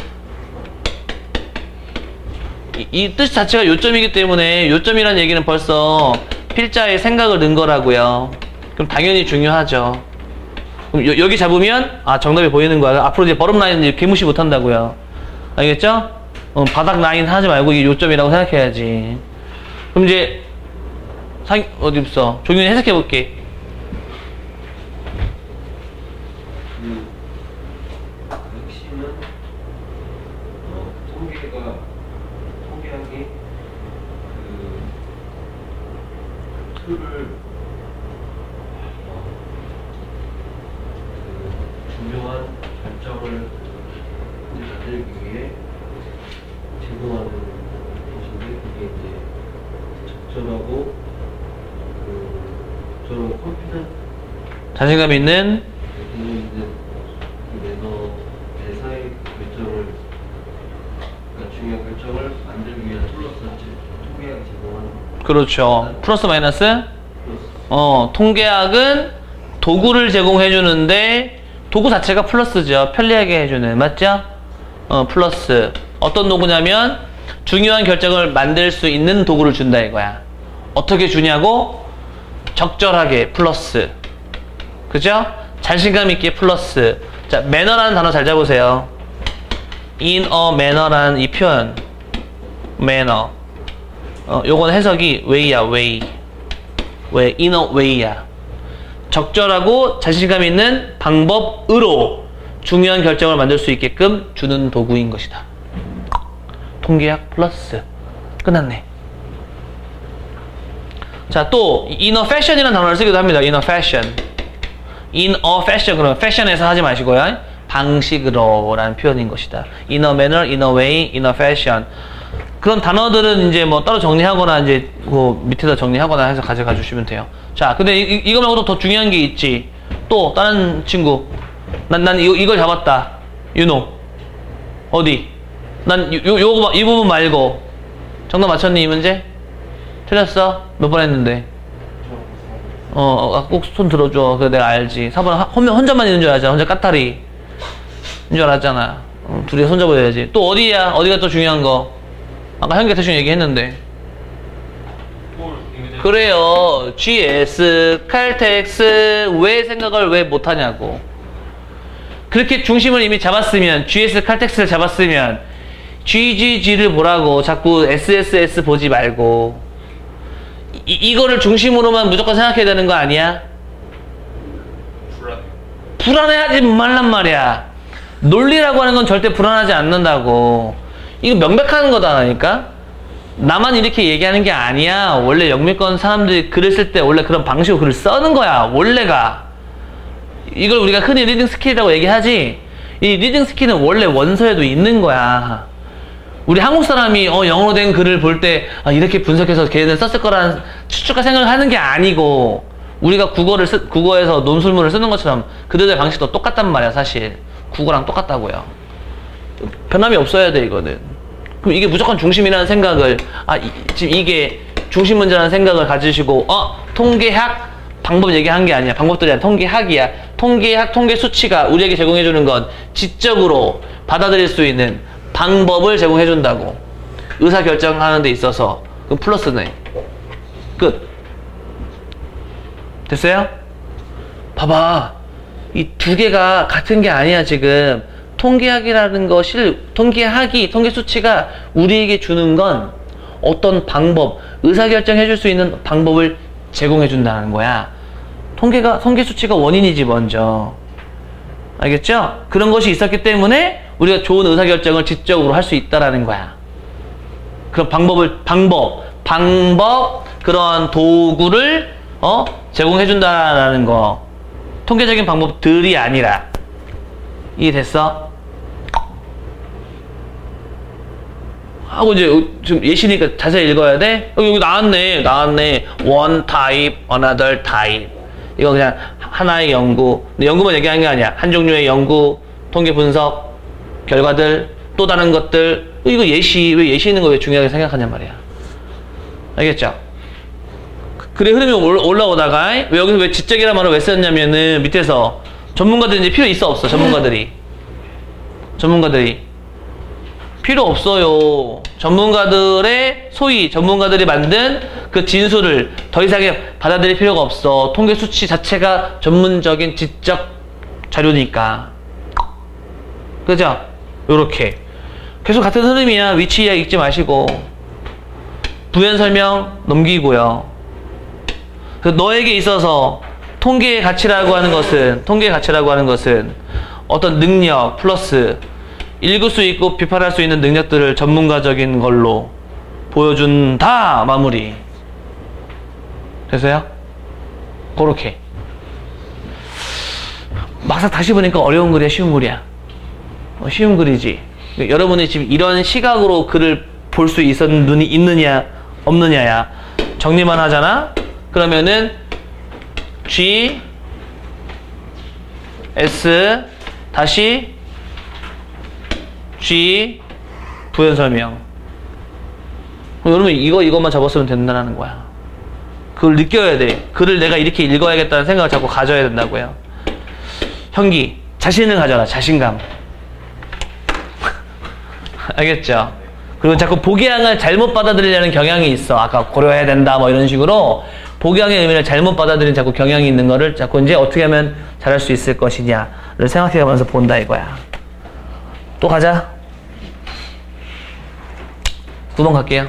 Speaker 1: 이 뜻 자체가 요점이기 때문에 요점이라는 얘기는 벌써 필자의 생각을 넣은 거라고요. 그럼 당연히 중요하죠. 그럼 여기 잡으면 정답이 보이는 거야. 앞으로 이제 버럼 라인은 개무시 못 한다고요. 알겠죠? 바닥 라인 하지 말고 이게 요점이라고 생각해야지. 그럼 이제 어디 있어? 종윤이 해석해 볼게.
Speaker 4: 핵심은 통계학이 그 틀을 중요한 결정을 만들기 위해 제공하는 것인데, 그게 이제 적절하고 저런 컴퓨터
Speaker 1: 자신감 있는
Speaker 4: 매너 대사의 결정을, 그러니까 중요한 결정을 만들기 위한 플러스 통계학 제공하는
Speaker 1: 그렇죠. 플러스 마이너스?
Speaker 4: 플러스.
Speaker 1: 통계학은 도구를 제공해 주는데 도구 자체가 플러스죠. 편리하게 해주는. 맞죠? 플러스. 어떤 도구냐면 중요한 결정을 만들 수 있는 도구를 준다 이거야. 어떻게 주냐고? 적절하게 플러스. 그죠? 자신감 있게 플러스. 자, 매너라는 단어 잘 잡으세요. in a manner라는 이 표현. manner. 요건 해석이 way야, way. 왜? in a way야. 적절하고 자신감 있는 방법으로 중요한 결정을 만들 수 있게끔 주는 도구인 것이다. 통계학 플러스. 끝났네. 자, 또 in a fashion이라는 단어를 쓰기도 합니다. in a fashion. in a fashion. 그러면 fashion에서 하지 마시고요. 방식으로 라는 표현인 것이다. in a manner, in a way, in a fashion. 그런 단어들은 이제 뭐 따로 정리하거나 이제 그 밑에다 정리하거나 해서 가져가 주시면 돼요. 자, 근데 이거 말고도 더 중요한 게 있지. 또 다른 친구. 난 이걸 잡았다. You know. 어디? 난 이 부분 말고. 정답 맞췄니 이 문제? 틀렸어? 몇 번 했는데? 꼭 손 들어줘. 그래 내가 알지. 4번 혼자만 있는 줄 알잖아. 혼자 까타리. 인 줄 알았잖아. 둘이 손잡아야지. 또 어디야? 어디가 또 중요한 거? 아까 현계 대충 얘기했는데. 그래요. GS, 칼텍스 왜 생각을 왜 못하냐고. 그렇게 중심을 이미 잡았으면 GS, 칼텍스를 잡았으면 GGG를 보라고. 자꾸 SSS 보지 말고 이거를 중심으로만 무조건 생각해야 되는 거 아니야? 불안해하지 말란 말이야. 논리라고 하는 건 절대 불안하지 않는다고. 이거 명백한 거다니까. 나만 이렇게 얘기하는 게 아니야. 원래 영미권 사람들이 글을 쓸 때 원래 그런 방식으로 글을 써는 거야. 원래가. 이걸 우리가 흔히 리딩 스킬이라고 얘기하지. 이 리딩 스킬은 원래 원서에도 있는 거야. 우리 한국 사람이 영어로 된 글을 볼 때 이렇게 분석해서 걔네는 썼을 거라는 추측과 생각을 하는 게 아니고, 우리가 국어에서 논술문을 쓰는 것처럼 그들의 방식도 똑같단 말이야. 사실 국어랑 똑같다고요. 변함이 없어야 돼 이거는. 그럼 이게 무조건 중심이라는 생각을, 지금 이게 중심 문제라는 생각을 가지시고 통계학 방법 얘기한 게 아니야. 방법들이 아니라 통계학이야. 통계학, 통계 수치가 우리에게 제공해주는 건 지적으로 받아들일 수 있는 방법을 제공해준다고. 의사결정하는 데 있어서. 그럼 플러스네. 끝. 됐어요? 봐봐. 이 두 개가 같은 게 아니야 지금. 통계학이라는 것을, 통계 수치가 우리에게 주는 건 어떤 방법, 의사결정해줄 수 있는 방법을 제공해준다는 거야. 통계 수치가 원인이지 먼저. 알겠죠? 그런 것이 있었기 때문에 우리가 좋은 의사결정을 지적으로 할 수 있다라는 거야. 그런 그런 도구를 제공해준다라는 거. 통계적인 방법들이 아니라. 이해됐어? 하고 이제 좀 예시니까 자세히 읽어야 돼? 여기 나왔네. One type, another type. 이거 그냥 하나의 연구. 근데 연구만 얘기한 게 아니야. 한 종류의 연구, 통계 분석, 결과들, 또 다른 것들. 이거 예시. 왜 예시 있는 거 왜 중요하게 생각하냔 말이야. 알겠죠? 그래 흐름이 올라오다가 여기서 왜 지적이라는 말을 왜 썼냐면은 밑에서 전문가들이 이제 필요 있어 없어? 전문가들이 필요 없어요. 소위 전문가들이 만든 그 진술을 더 이상 받아들일 필요가 없어. 통계 수치 자체가 전문적인 지적 자료니까. 그죠? 요렇게 계속 같은 흐름이야. 위치 이야기 읽지 마시고 부연 설명 넘기고요. 너에게 있어서 통계의 가치라고 하는 것은 어떤 능력 플러스 읽을 수 있고 비판할 수 있는 능력들을 전문가적인 걸로 보여준다. 마무리. 됐어요? 그렇게. 막상 다시 보니까 어려운 글이야, 쉬운 글이야? 쉬운 글이지. 여러분이 지금 이런 시각으로 글을 볼 수 있었는 눈이 있느냐 없느냐야. 정리만 하잖아? 그러면은 G S 다시 G 부연 설명. 여러분 이것만 잡았으면 된다는 거야. 그걸 느껴야 돼. 글을 내가 이렇게 읽어야겠다는 생각을 자꾸 가져야 된다고요. 형기, 자신을 가져라. 자신감. 알겠죠? 그리고 자꾸 복양을 잘못 받아들이려는 경향이 있어. 아까 고려해야 된다 뭐 이런 식으로 복양의 의미를 잘못 받아들이는 자꾸 경향이 있는 거를 자꾸 이제 어떻게 하면 잘할 수 있을 것이냐를 생각해가면서 본다 이거야. 또 가자. 9번 갈게요.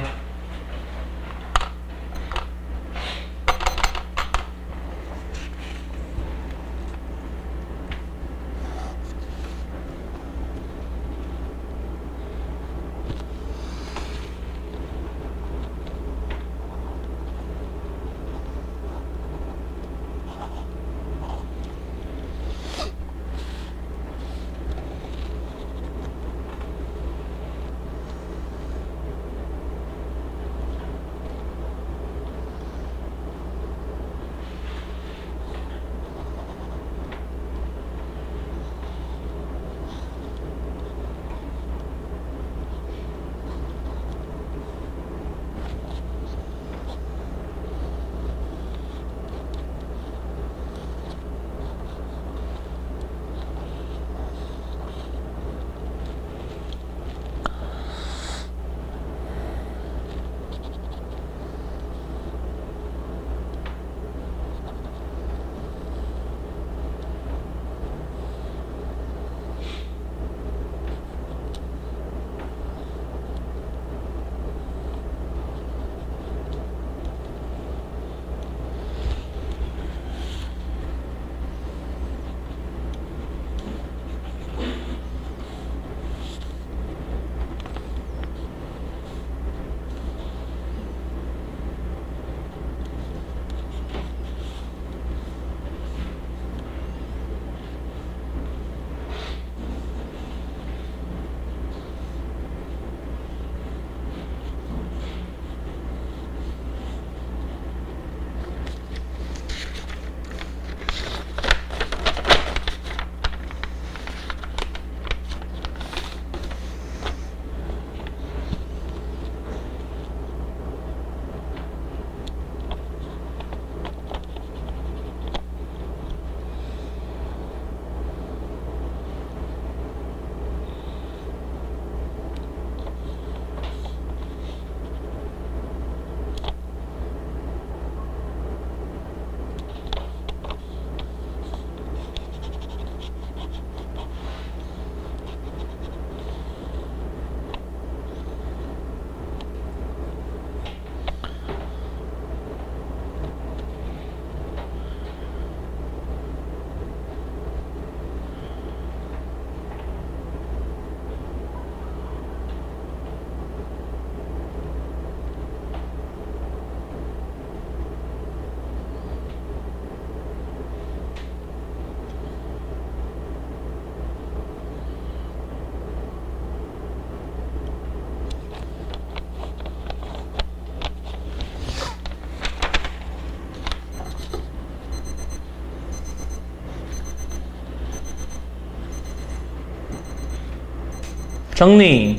Speaker 1: 정리.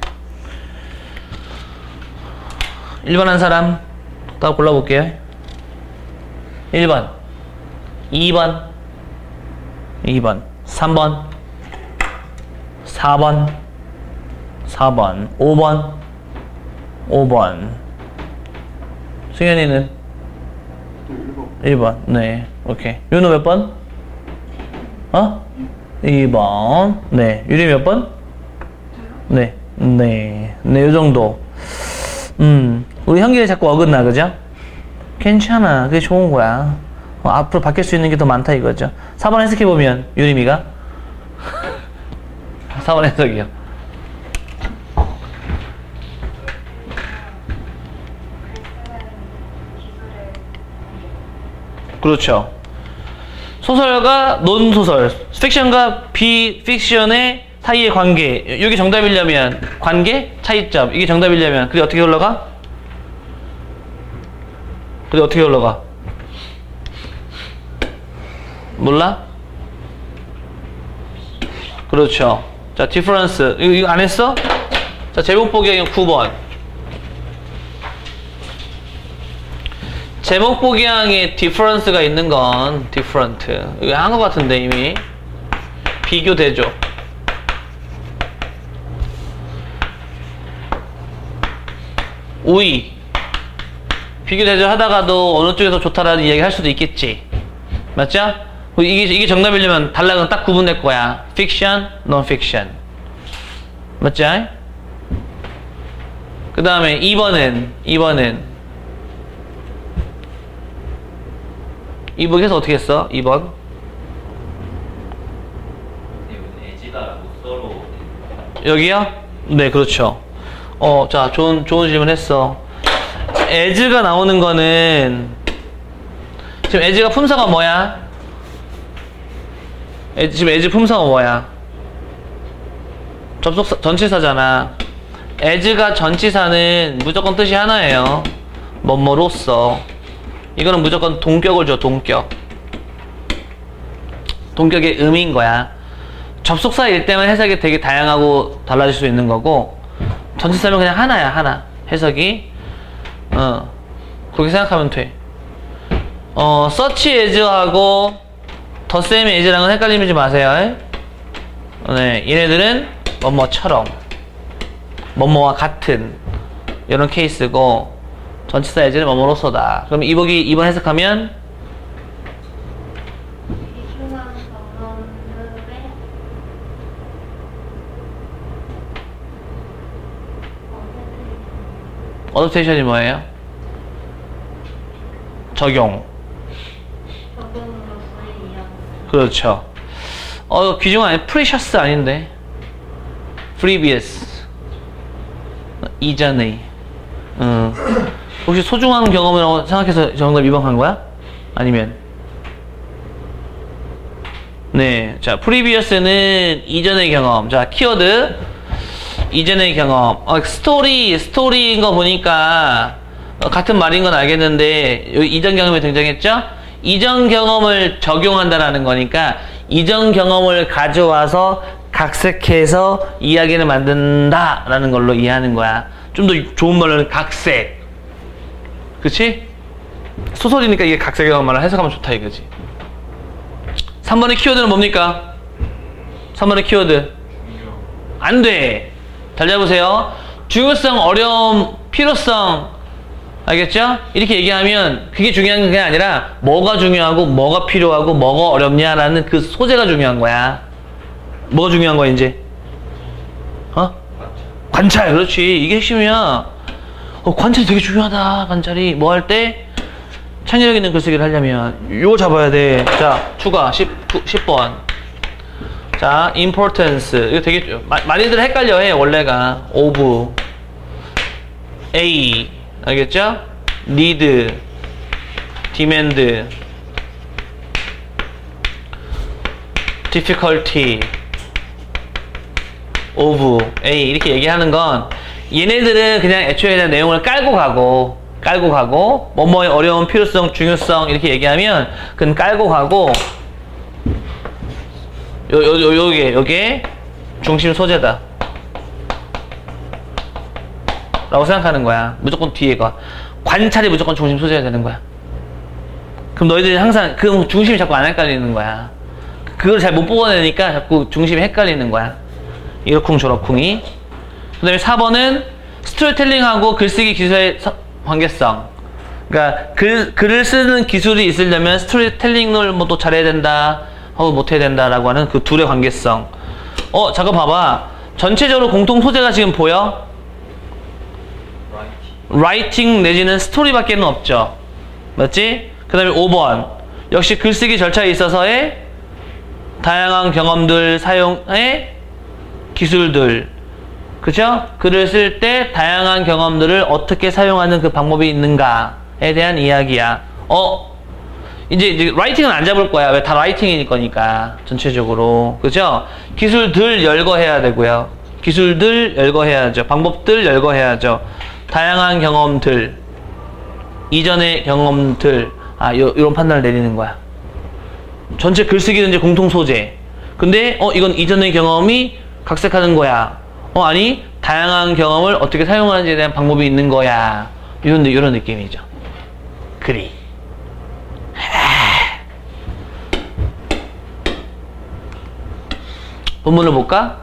Speaker 1: 1번 한 사람 딱 골라볼게요. 1번 2번 2번 3번 4번 4번 5번 5번 승현이는 1번. 네, 오케이. 윤호 몇 번? 2번. 네. 유리 몇 번? 네. 네, 요 정도. 우리 형길이 자꾸 어긋나, 그죠? 괜찮아. 그게 좋은 거야. 앞으로 바뀔 수 있는 게 더 많다 이거죠. 4번 해석해보면, 유리미가. 4번 해석이요. 그렇죠. 소설과 논소설, 픽션과 비픽션의 사이의 관계. 이게 정답이려면 관계, 차이점. 이게 정답이려면 그게 어떻게 흘러가? 그게 어떻게 흘러가? 몰라? 그렇죠. 자, 디퍼런스. 이거 안 했어? 자, 제목 보기 9번. 제목 보기 항에 difference가 있는 건 different. 이거 한 것 같은데 이미. 비교되죠. 우위. 비교대조 하다가도 어느 쪽에서 좋다라는 이야기 할 수도 있겠지. 맞죠? 이게 정답이려면 단락은 딱 구분될 거야. fiction, non-fiction. 맞죠? 그 다음에 2번은 이북에서 어떻게 했어? 2번.
Speaker 4: 에지가 목서로
Speaker 1: 여기요? 네, 그렇죠. 자, 좋은 질문 했어. as가 나오는 거는, 지금 as가 품사가 뭐야? 지금 as 품사가 뭐야? 접속사, 전치사잖아. as가 전치사는 무조건 뜻이 하나예요. 뭐뭐로써. 이거는 무조건 동격을 줘, 동격. 동격의 의미인 거야. 접속사일 때만 해석이 되게 다양하고 달라질 수 있는 거고, 전치사는 그냥 하나야, 하나. 해석이. 그렇게 생각하면 돼. search as하고 the same as랑은 헷갈리지 마세요. 네, 얘네들은 뭐뭐처럼, 뭐뭐와 같은 이런 케이스고, 전치사 as는 뭐뭐로서다. 그럼 이번 해석하면
Speaker 3: 이중한 경험들의
Speaker 1: 어댑테이션이 뭐예요? 적용.
Speaker 3: 적용으로서의 이양.
Speaker 1: 그렇죠. 귀중 아니, precious 아닌데. previous. 이전의. 혹시 소중한 경험이라고 생각해서 정답 2번 간 거야? 아니면? 네. 자, previous는 이전의 경험. 자, 키워드. 이전의 경험. 스토리인 거 보니까 같은 말인 건 알겠는데, 여기 이전 경험이 등장했죠? 이전 경험을 적용한다라는 거니까, 이전 경험을 가져와서 각색해서 이야기를 만든다라는 걸로 이해하는 거야. 좀 더 좋은 말로는 각색. 그치? 소설이니까 이게 각색이라는 말을 해석하면 좋다 이거지. 3번의 키워드는 뭡니까? 3번의 키워드. 안 돼. 잘 잡으세요. 중요성, 어려움, 필요성. 알겠죠? 이렇게 얘기하면 그게 중요한 게 아니라 뭐가 중요하고 뭐가 필요하고 뭐가 어렵냐라는 그 소재가 중요한 거야. 뭐가 중요한 거야 이제? 관찰. 그렇지. 이게 핵심이야. 관찰이 되게 중요하다. 관찰이 뭐 할 때? 창의력 있는 글쓰기를 하려면 요거 잡아야 돼. 자, 추가 10번. 자, importance. 이거 되게 많이들 헷갈려해 원래가. of, a, 알겠죠? need, demand, difficulty, of, a 이렇게 얘기하는 건 얘네들은 그냥 애초에 대한 내용을 깔고 가고 뭐뭐의 어려움, 필요성, 중요성 이렇게 얘기하면 그건 깔고 가고 요게 중심 소재다 라고 생각하는 거야. 무조건 뒤에가 관찰이 무조건 중심 소재가 되는 거야. 그럼 너희들이 항상 그 중심이 자꾸 안 헷갈리는 거야. 그걸 잘 못 뽑아내니까 자꾸 중심이 헷갈리는 거야. 이러쿵 저러쿵이. 그 다음에 4번은 스토리텔링하고 글쓰기 기술의 관계성. 그러니까 글을 쓰는 기술이 있으려면 스토리텔링을 뭐 또 잘해야 된다 하고 못해야 된다라고 하는 그 둘의 관계성. 잠깐 봐봐. 전체적으로 공통 소재가 지금 보여? 라이팅 내지는 스토리밖에는 없죠. 맞지? 그 다음에 5번. 역시 글쓰기 절차에 있어서의 다양한 경험들 사용의 기술들. 그죠? 글을 쓸 때 다양한 경험들을 어떻게 사용하는 그 방법이 있는가에 대한 이야기야. 이제 라이팅은 안 잡을 거야. 왜? 다 라이팅일 거니까. 전체적으로. 그죠? 기술들 열거해야 되고요. 기술들 열거해야죠. 방법들 열거해야죠. 다양한 경험들. 이전의 경험들. 이런 판단을 내리는 거야. 전체 글쓰기는 이제 공통 소재. 근데, 이건 이전의 경험이 각색하는 거야. 아니, 다양한 경험을 어떻게 사용하는지에 대한 방법이 있는 거야. 이런 느낌이죠. 그리. 본문을 볼까?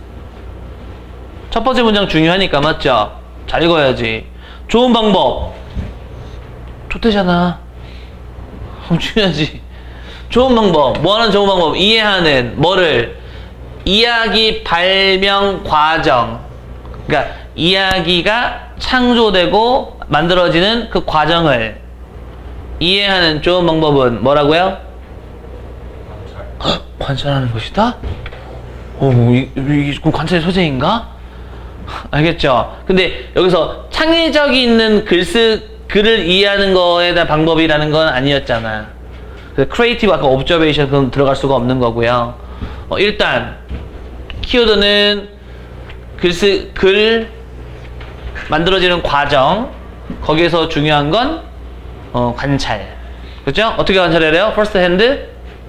Speaker 1: 첫 번째 문장 중요하니까, 맞죠? 잘 읽어야지. 좋은 방법. 좋대잖아. 중요하지. 좋은 방법. 뭐 하는 좋은 방법? 이해하는, 뭐를? 이야기 발명 과정. 그러니까, 이야기가 창조되고 만들어지는 그 과정을 이해하는 좋은 방법은 뭐라고요? 관찰하는 것이다? 그럼 관찰의 소재인가? 알겠죠? 근데 여기서 창의적이 있는 글을 이해하는 거에 대한 방법이라는 건 아니었잖아. 크리에이티브 아까 옵저베이션 그건 들어갈 수가 없는 거고요. 일단 키워드는 글 만들어지는 과정, 거기에서 중요한 건 관찰. 그렇죠? 어떻게 관찰해야 돼요? 퍼스트 핸드?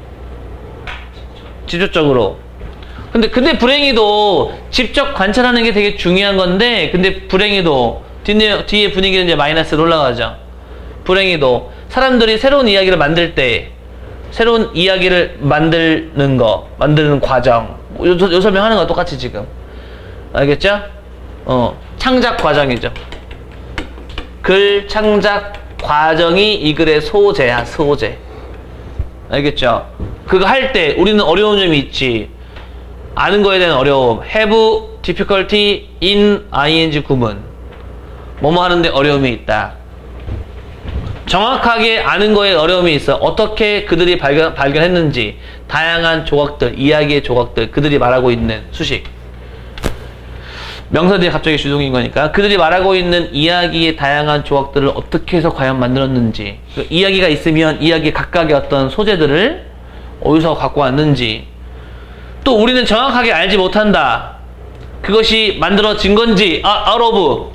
Speaker 1: 직접적으로. 근데 불행히도 직접 관찰하는 게 되게 중요한 건데, 근데 불행히도 뒤에 분위기는 이제 마이너스로 올라가죠. 불행히도 사람들이 새로운 이야기를 만들 때, 새로운 이야기를 만드는 과정, 요 설명하는 거랑 똑같이 지금. 알겠죠? 창작 과정이죠. 글 창작 과정이 이 글의 소재야, 소재. 알겠죠? 그거 할 때 우리는 어려운 점이 있지. 아는 거에 대한 어려움. have difficulty in ing 구문. 뭐뭐 하는데 어려움이 있다. 정확하게 아는 거에 어려움이 있어. 어떻게 그들이 발견했는지. 다양한 조각들, 이야기의 조각들, 그들이 말하고 있는 수식. 명사 뒤에 갑자기 주동인 거니까 그들이 말하고 있는 이야기의 다양한 조각들을 어떻게 해서 과연 만들었는지, 그 이야기가 있으면 이야기 각각의 어떤 소재들을 어디서 갖고 왔는지, 또 우리는 정확하게 알지 못한다. 그것이 만들어진 건지, out of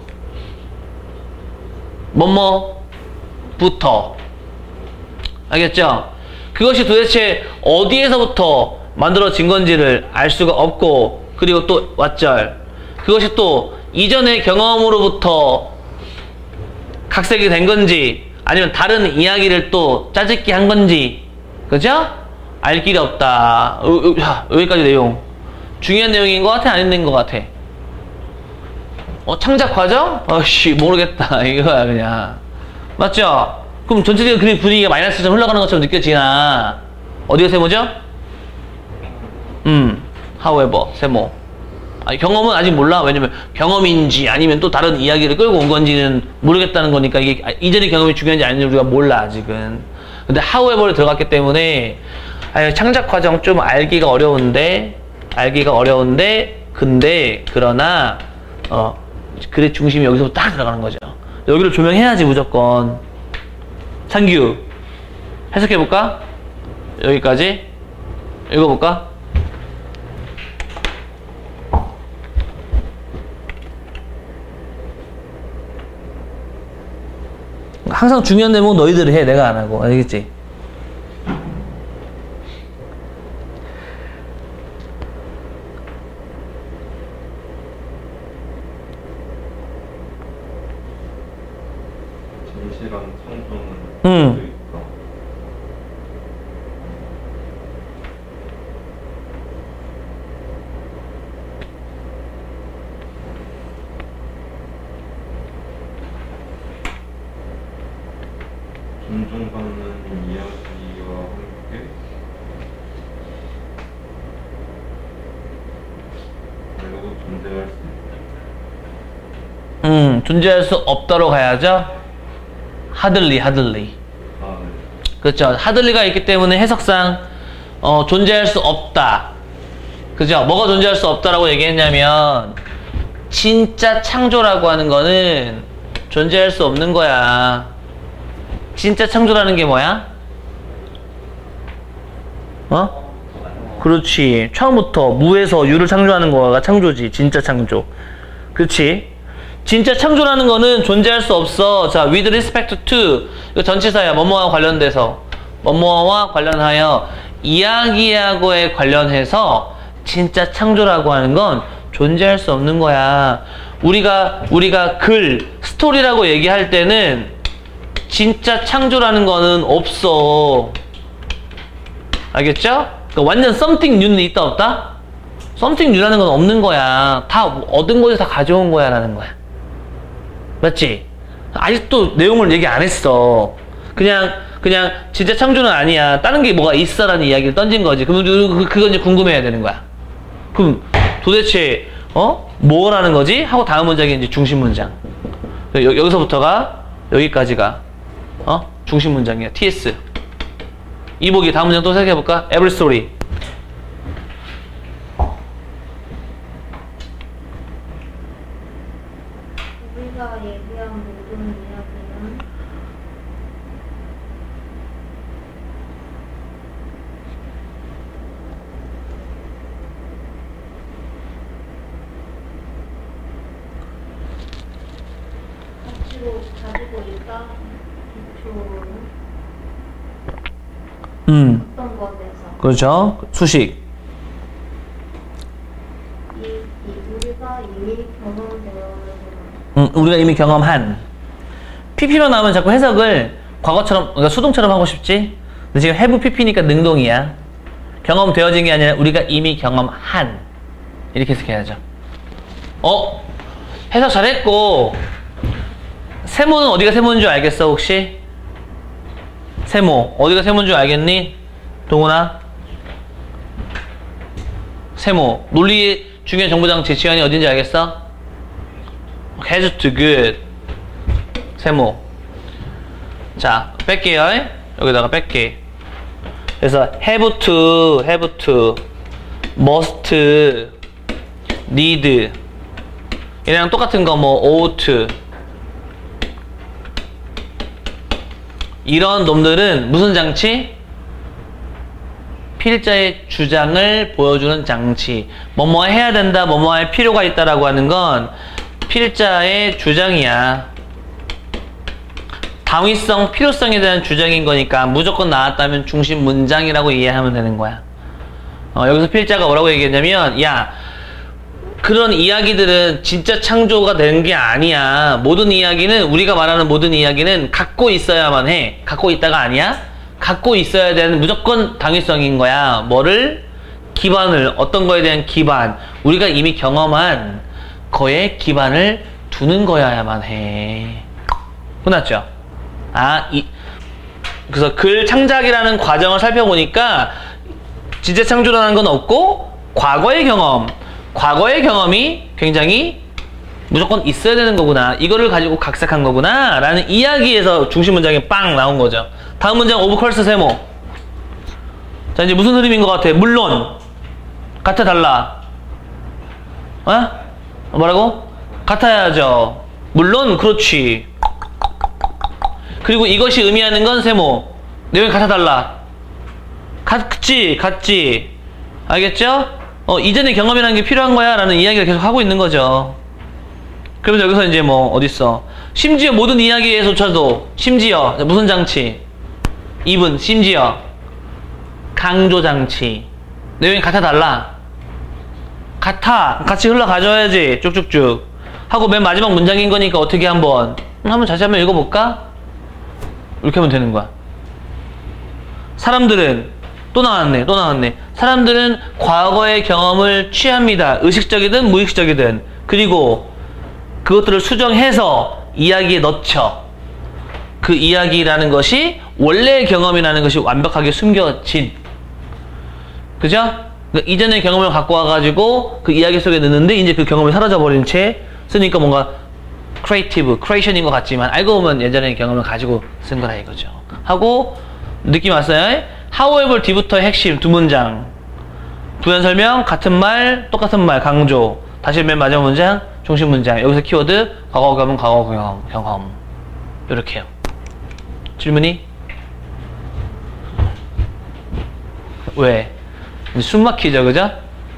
Speaker 1: 뭐뭐부터. 알겠죠? 그것이 도대체 어디에서부터 만들어진 건지를 알 수가 없고, 그리고 또 왓절, 그것이 또 이전의 경험으로부터 각색이 된 건지 아니면 다른 이야기를 또 짜집기 한 건지, 그죠? 알 길이 없다. 여기까지 내용 중요한 내용인 것 같아? 아닌 것 같아? 창작 과정? 모르겠다. 이거야 그냥. 맞죠? 그럼 전체적인 그림 분위기가 마이너스 좀 흘러가는 것처럼 느껴지나? 어디가 세모죠? however, 세모. 경험은 아직 몰라. 왜냐면 경험인지 아니면 또 다른 이야기를 끌고 온 건지는 모르겠다는 거니까, 이게 이전의 경험이 중요한지 아닌지 우리가 몰라 아직은. 근데 however를 들어갔기 때문에 창작 과정 좀 알기가 어려운데 근데 그러나 글의 중심이 여기서 딱 들어가는 거죠. 여기를 조명해야지 무조건. 창규 해석해볼까? 여기까지 읽어볼까? 항상 중요한 대목은 너희들이 해. 내가 안 하고. 알겠지?
Speaker 2: 진실한 창조는 존중받는 이야기와 함께 결국 존재할 수 있다.
Speaker 1: 존재할 수 없다로 가야죠. 하들리.
Speaker 2: 네.
Speaker 1: 그렇죠. 하들리가 있기 때문에 해석상 존재할 수 없다. 그죠? 뭐가 존재할 수 없다라고 얘기했냐면 진짜 창조라고 하는 거는 존재할 수 없는 거야. 진짜 창조라는 게 뭐야? 그렇지. 처음부터 무에서 유를 창조하는 거가 창조지. 진짜 창조. 그렇지? 진짜 창조라는 거는 존재할 수 없어. 자, with respect to, 이거 전치사야. 뭐뭐와 관련돼서, 뭐뭐와 관련하여, 이야기하고에 관련해서 진짜 창조라고 하는 건 존재할 수 없는 거야. 우리가 글, 스토리라고 얘기할 때는 진짜 창조라는 거는 없어. 알겠죠? 그러니까 완전 something new는 있다 없다? something new라는 건 없는 거야. 다 얻은 거에서 다 가져온 거야 라는 거야. 맞지? 아직도 내용을 얘기 안 했어. 그냥 진짜 창조는 아니야. 다른 게 뭐가 있어라는 이야기를 던진 거지. 그럼 그건 이제 궁금해야 되는 거야. 그럼 도대체 뭐라는 거지? 하고 다음 문장이 이제 중심 문장. 여기서부터가 여기까지가 중심 문장이야. TS. 이보기 다음 문장 또 생각해 볼까? Every story.
Speaker 3: 우리가 얘기한 모든 이야기는 가지고 있다. 기초는 어떤 것에서
Speaker 1: 그렇죠. 수식.
Speaker 3: 우리가 이미 경험되어
Speaker 1: 우리가 이미 경험한. PP만 나오면 자꾸 해석을 과거처럼, 그러니까 수동처럼 하고 싶지? 근데 지금 have PP니까 능동이야. 경험되어진 게 아니라 우리가 이미 경험한. 이렇게 해석해야죠. 해석 잘했고, 세모는 어디가 세모인 줄 알겠어, 혹시? 세모. 어디가 세모인 줄 알겠니? 동훈아? 세모. 논리 중요한 정보장치 지원이 어딘지 알겠어? has to, good. 세모. 자, 뺄게요. 여기다가 뺄게. 그래서 have to, must, need. 얘랑 똑같은 거 뭐 ought. 이런 놈들은 무슨 장치? 필자의 주장을 보여주는 장치. 뭐뭐 해야 된다, 뭐뭐 할 필요가 있다라고 하는 건 필자의 주장이야. 당위성, 필요성에 대한 주장인 거니까 무조건 나왔다면 중심 문장이라고 이해하면 되는 거야. 여기서 필자가 뭐라고 얘기했냐면, 야, 그런 이야기들은 진짜 창조가 되는 게 아니야. 모든 이야기는, 우리가 말하는 모든 이야기는 갖고 있어야만 해. 갖고 있다가 아니야. 갖고 있어야 되는 무조건 당위성인 거야. 뭐를? 기반을, 어떤 거에 대한 기반. 우리가 이미 경험한 거에 기반을 두는 거야만 해. 끝났죠? 그래서 글 창작이라는 과정을 살펴보니까 진짜 창조라는 건 없고, 과거의 경험이 굉장히 무조건 있어야 되는 거구나. 이거를 가지고 각색한 거구나. 라는 이야기에서 중심 문장이 빵 나온 거죠. 다음 문장, 오브 컬스 세모. 자, 이제 무슨 흐름인 것 같아? 물론. 같아, 달라? 뭐라고? 같아야죠. 물론, 그렇지. 그리고 이것이 의미하는 건 세모. 내용이 같아, 달라? 같지. 알겠죠? 이전의 경험이라는 게 필요한 거야 라는 이야기를 계속 하고 있는 거죠. 그러면서 여기서 이제 뭐 어딨어, 심지어 모든 이야기에서조차도 심지어 무슨 장치? even 심지어 강조 장치. 내용이 같아 달라? 같아. 같이 흘러가줘야지. 쭉쭉쭉 하고 맨 마지막 문장인 거니까 어떻게 한번 다시 한번 읽어볼까? 이렇게 하면 되는 거야. 사람들은 또 나왔네. 사람들은 과거의 경험을 취합니다. 의식적이든 무의식적이든. 그리고 그것들을 수정해서 이야기에 넣죠. 그 이야기라는 것이 원래의 경험이라는 것이 완벽하게 숨겨진. 그죠? 그러니까 이전의 경험을 갖고 와가지고 그 이야기 속에 넣는데 이제 그 경험이 사라져버린 채 쓰니까 뭔가 creation인 것 같지만 알고 보면 예전의 경험을 가지고 쓴 거라 이거죠. 하고 느낌 왔어요? however 뒤부터의 핵심 두 문장. 부연 설명, 같은 말, 똑같은 말, 강조. 다시 맨 마지막 문장, 중심 문장. 여기서 키워드, 과거 경험. 요렇게요. 질문이? 왜? 숨 막히죠, 그죠?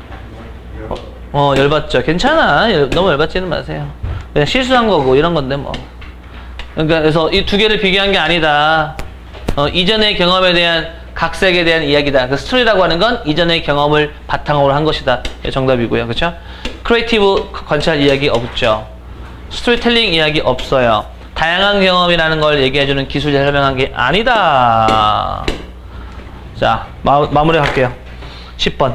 Speaker 1: 열받죠. 괜찮아. 너무 열받지는 마세요. 그냥 실수한 거고, 이런 건데, 뭐. 그러니까, 그래서 이 두 개를 비교한 게 아니다. 이전의 경험에 대한 각색에 대한 이야기다. 그 스토리라고 하는 건 이전의 경험을 바탕으로 한 것이다. 정답이고요. 그렇죠? 크리에이티브 관찰 이야기 없죠. 스토리텔링 이야기 없어요. 다양한 경험이라는 걸 얘기해주는 기술을 설명한 게 아니다. 자, 마무리 할게요. 10번.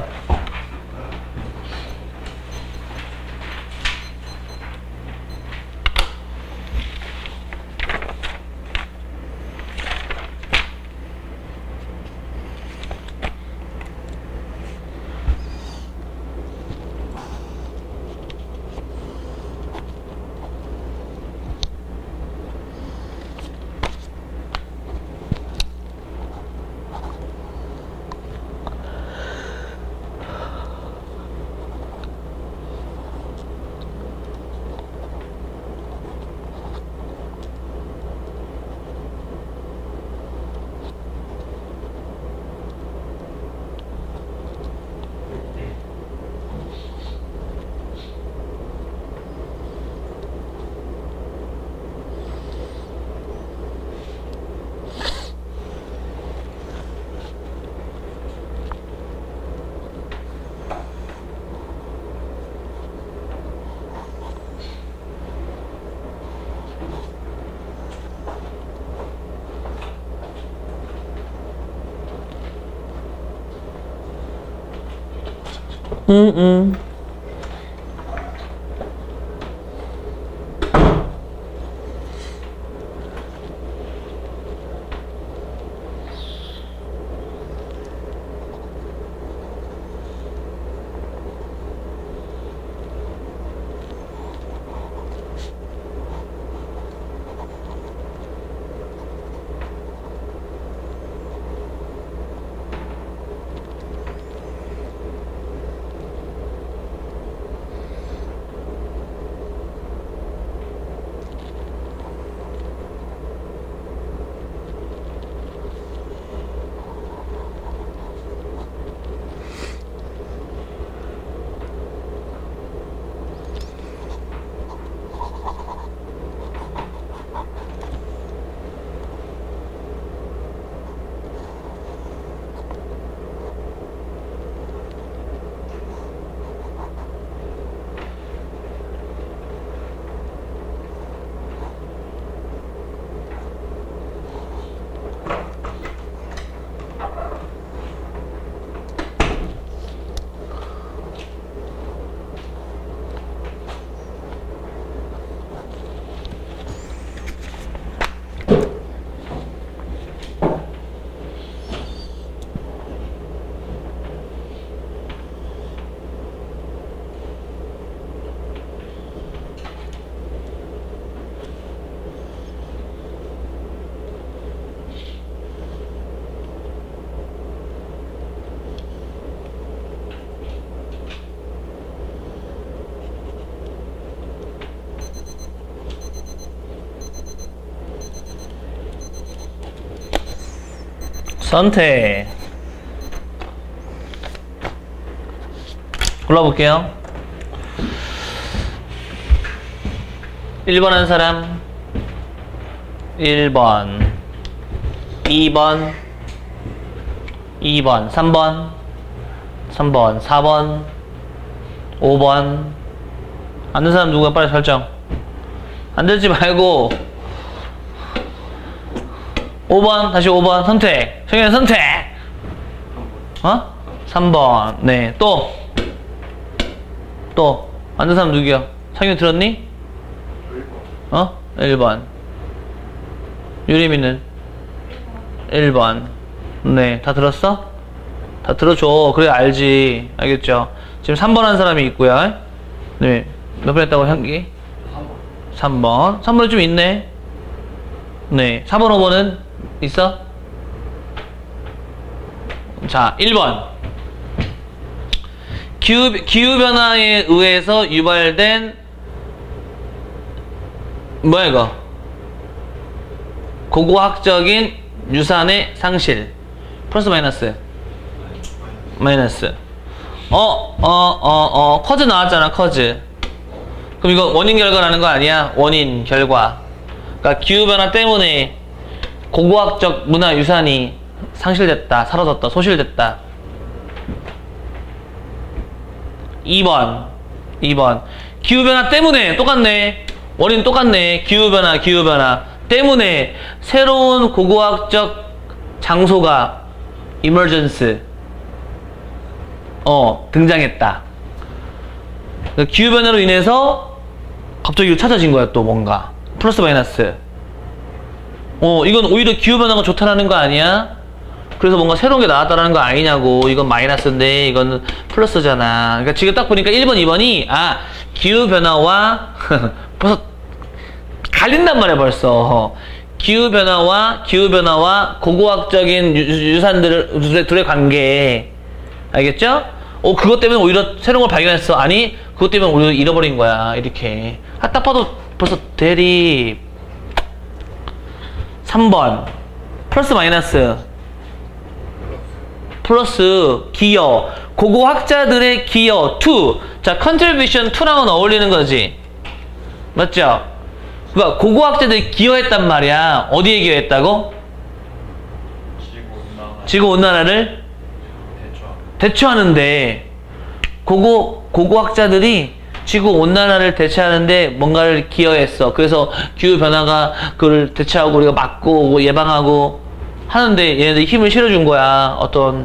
Speaker 1: 선택. 골라볼게요. 1번 한 사람. 1번 2번 2번 3번 3번 4번 5번 앉는 사람 누구야? 빨리 설정. 앉지 말고 5번 다시 5번 선택. 성현 선택. 어? 3번. 네. 또 앉는 사람 누구야? 상현 들었니? 어? 1번. 유리미는 1번. 네. 다 들었어? 다 들어줘. 그래 알지. 알겠죠? 지금 3번 한 사람이 있고요. 네. 몇 번 했다고 향기? 3번. 3번이 좀 있네. 네. 4번 5번은 있어? 자, 1번. 기후변화에 의해서 유발된 뭐야 이거? 고고학적인 유산의 상실. 플러스 마이너스? 마이너스. 커즈 나왔잖아, 커즈. 그럼 이거 원인 결과라는 거 아니야? 원인 결과. 그러니까 기후변화 때문에 고고학적 문화 유산이 상실됐다, 사라졌다, 소실됐다. 2번 기후변화 때문에 똑같네. 원인 똑같네. 기후변화 때문에 새로운 고고학적 장소가 emergence 등장했다. 기후변화로 인해서 갑자기 찾아진 거야. 또 뭔가 플러스 마이너스. 이건 오히려 기후변화가 좋다라는 거 아니야? 그래서 뭔가 새로운 게 나왔다라는 거 아니냐고. 이건 마이너스인데 이건 플러스잖아. 그러니까 지금 딱 보니까 1번 2번이 기후변화와 벌써 갈린단 말이야. 벌써 기후변화와 고고학적인 유산들의 둘의 관계. 알겠죠? 그것 때문에 오히려 새로운 걸 발견했어. 아니 그것 때문에 오히려 잃어버린 거야. 이렇게 딱 봐도 벌써 대립. 3번 플러스 마이너스 플러스 기여. 고고학자들의 기여 2. 자, contribution 2랑은 어울리는 거지. 맞죠? 그러니까 고고학자들이 기여했단 말이야. 어디에 기여했다고? 지구온난화를 대처하는데 고고학자들이 지구온난화를 대체하는데 뭔가를 기여했어. 그래서 기후변화가 그걸 대체하고 우리가 막고 예방하고 하는데 얘네들이 힘을 실어준 거야.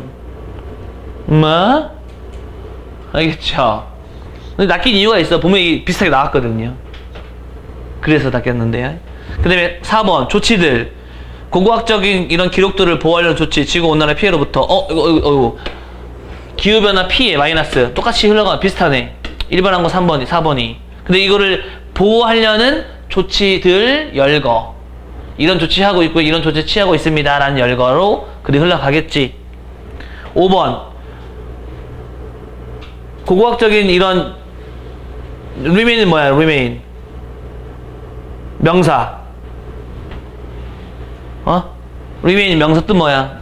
Speaker 1: 알겠죠? 근데 낚인 이유가 있어. 분명히 비슷하게 나왔거든요. 그래서 낚였는데요. 그 다음에 4번 조치들. 고고학적인 이런 기록들을 보호하려는 조치. 지구온난화 피해로부터 기후변화 피해 마이너스. 똑같이 흘러가. 비슷하네. 1번한 거 4번이. 근데 이거를 보호하려는 조치들 열거. 이런 조치하고 있고 이런 조치 취하고 있습니다 라는 열거로 그리 흘러가겠지. 5번 고고학적인 이런 remain은 뭐야? remain 명사. remain 명사 뜻 뭐야?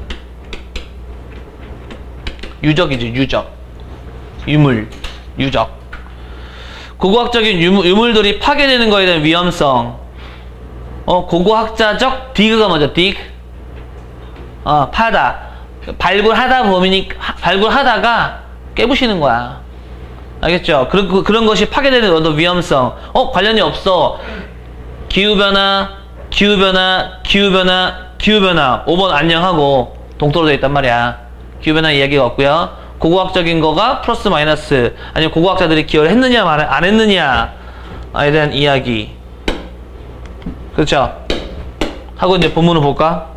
Speaker 1: 유적이지. 유적. 고고학적인 유물들이 파괴되는 거에 대한 위험성. 고고학자적 디그가 뭐죠? 디그. 파다. 발굴하다가 깨부시는 거야. 알겠죠? 그런 것이 파괴되는 어떤 위험성. 관련이 없어. 기후변화. 5번 안녕하고 동토로 되어 있단 말이야. 기후변화 이야기가 없고요. 고고학적인 거가 플러스 마이너스. 아니면 고고학자들이 기여를 했느냐 안 했느냐에 대한 이야기. 그렇죠? 하고 이제 본문을 볼까?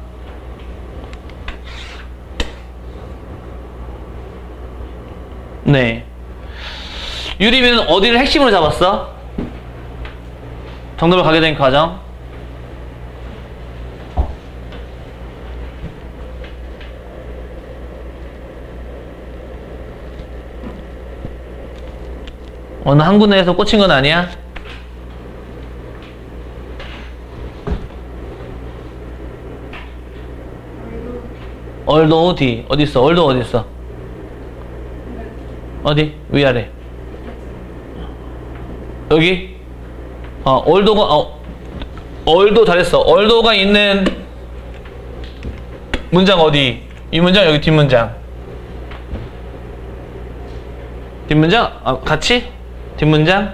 Speaker 1: 네. 유리비는 어디를 핵심으로 잡았어? 정답을 가게 된 과정. 어느 한 군데에서 꽂힌 건 아니야? 얼도 어디 있어? 얼도 어디 있어? 어디? 위아래. 여기? 얼도 잘했어. 얼도가 있는 문장 어디? 이 문장 여기 뒷문장. 뒷문장? 같이? 뒷문장?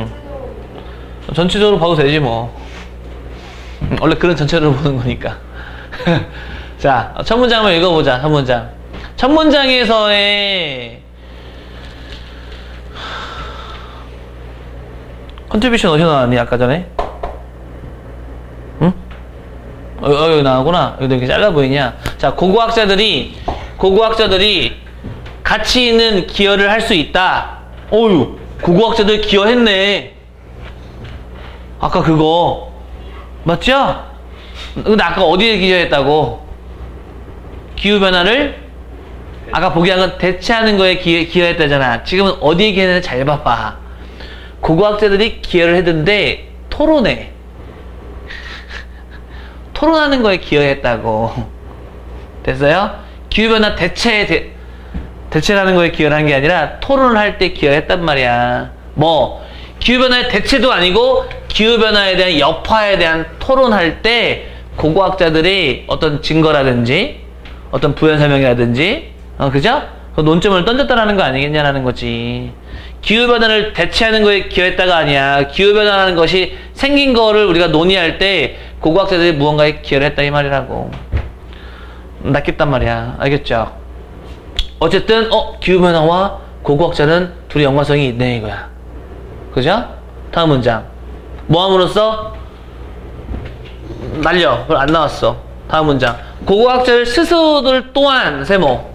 Speaker 1: 전체적으로 봐도 되지 뭐. 원래 글은 전체적으로 보는 거니까. 자, 첫 문장 한번 읽어보자. 첫 문장. 첫 문장에서의 컨트리뷰션 어디서 나왔니? 아까 전에? 응? 여기 나오구나. 여기 이렇게 잘라 보이냐? 자, 고고학자들이 가치 있는 기여를 할 수 있다. 어휴, 고고학자들 기여했네. 아까 그거 맞죠? 근데 아까 어디에 기여했다고? 기후변화를 아까 보기 한 건 대체하는 거에 기여했다잖아. 지금은 어디에 기여했는지 잘 봐봐. 고고학자들이 기여를 했는데 토론하는 거에 기여했다고. 됐어요? 기후변화 대체라는 거에 기여를 한 게 아니라 토론을 할 때 기여했단 말이야. 기후변화의 대체도 아니고 기후변화에 대한 여파에 대한 토론할 때 고고학자들이 어떤 증거라든지 어떤 부연 설명이라든지, 그죠? 그 논점을 던졌다라는 거 아니겠냐라는 거지. 기후변화를 대체하는 거에 기여했다가 아니야. 기후변화라는 것이 생긴 거를 우리가 논의할 때 고고학자들이 무언가에 기여를 했다 이 말이라고. 낫겠단 말이야. 알겠죠? 어쨌든 기후변화와 고고학자는 둘이 연관성이 있네 이거야. 그죠? 다음 문장. 뭐함으로써? 날려. 그걸 안 나왔어. 다음 문장. 고고학자들 스스로들 또한 세모.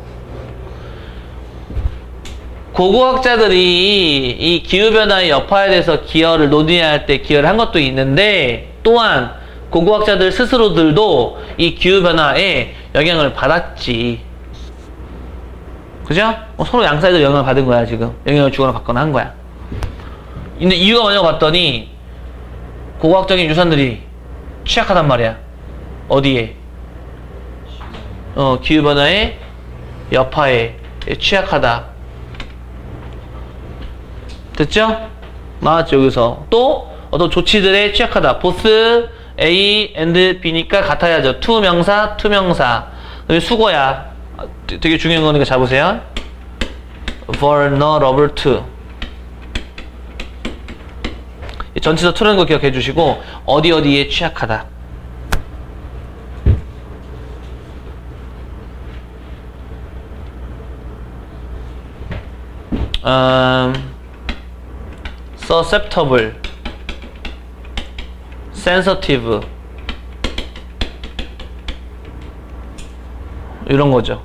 Speaker 1: 고고학자들이 이 기후변화의 여파에 대해서 기여를 논의할 때 기여를 한 것도 있는데, 또한 고고학자들 스스로들도 이 기후변화에 영향을 받았지. 그죠? 서로 양사이드 영향을 받은 거야 지금. 영향을 주거나 받거나 한 거야. 근데 이유가 뭐냐고 봤더니 고고학적인 유산들이 취약하단 말이야. 어디에? 기후변화의 여파에 취약하다. 됐죠? 나왔죠 여기서. 또 어떤 조치들에 취약하다. 보스 A and B니까 같아야죠. to 명사, to 명사. 수거야. 되게 중요한 거니까 잡으세요. vulnerable to. 전치사 to라는 거 기억해 주시고, 어디에 취약하다. susceptible, sensitive 이런 거죠.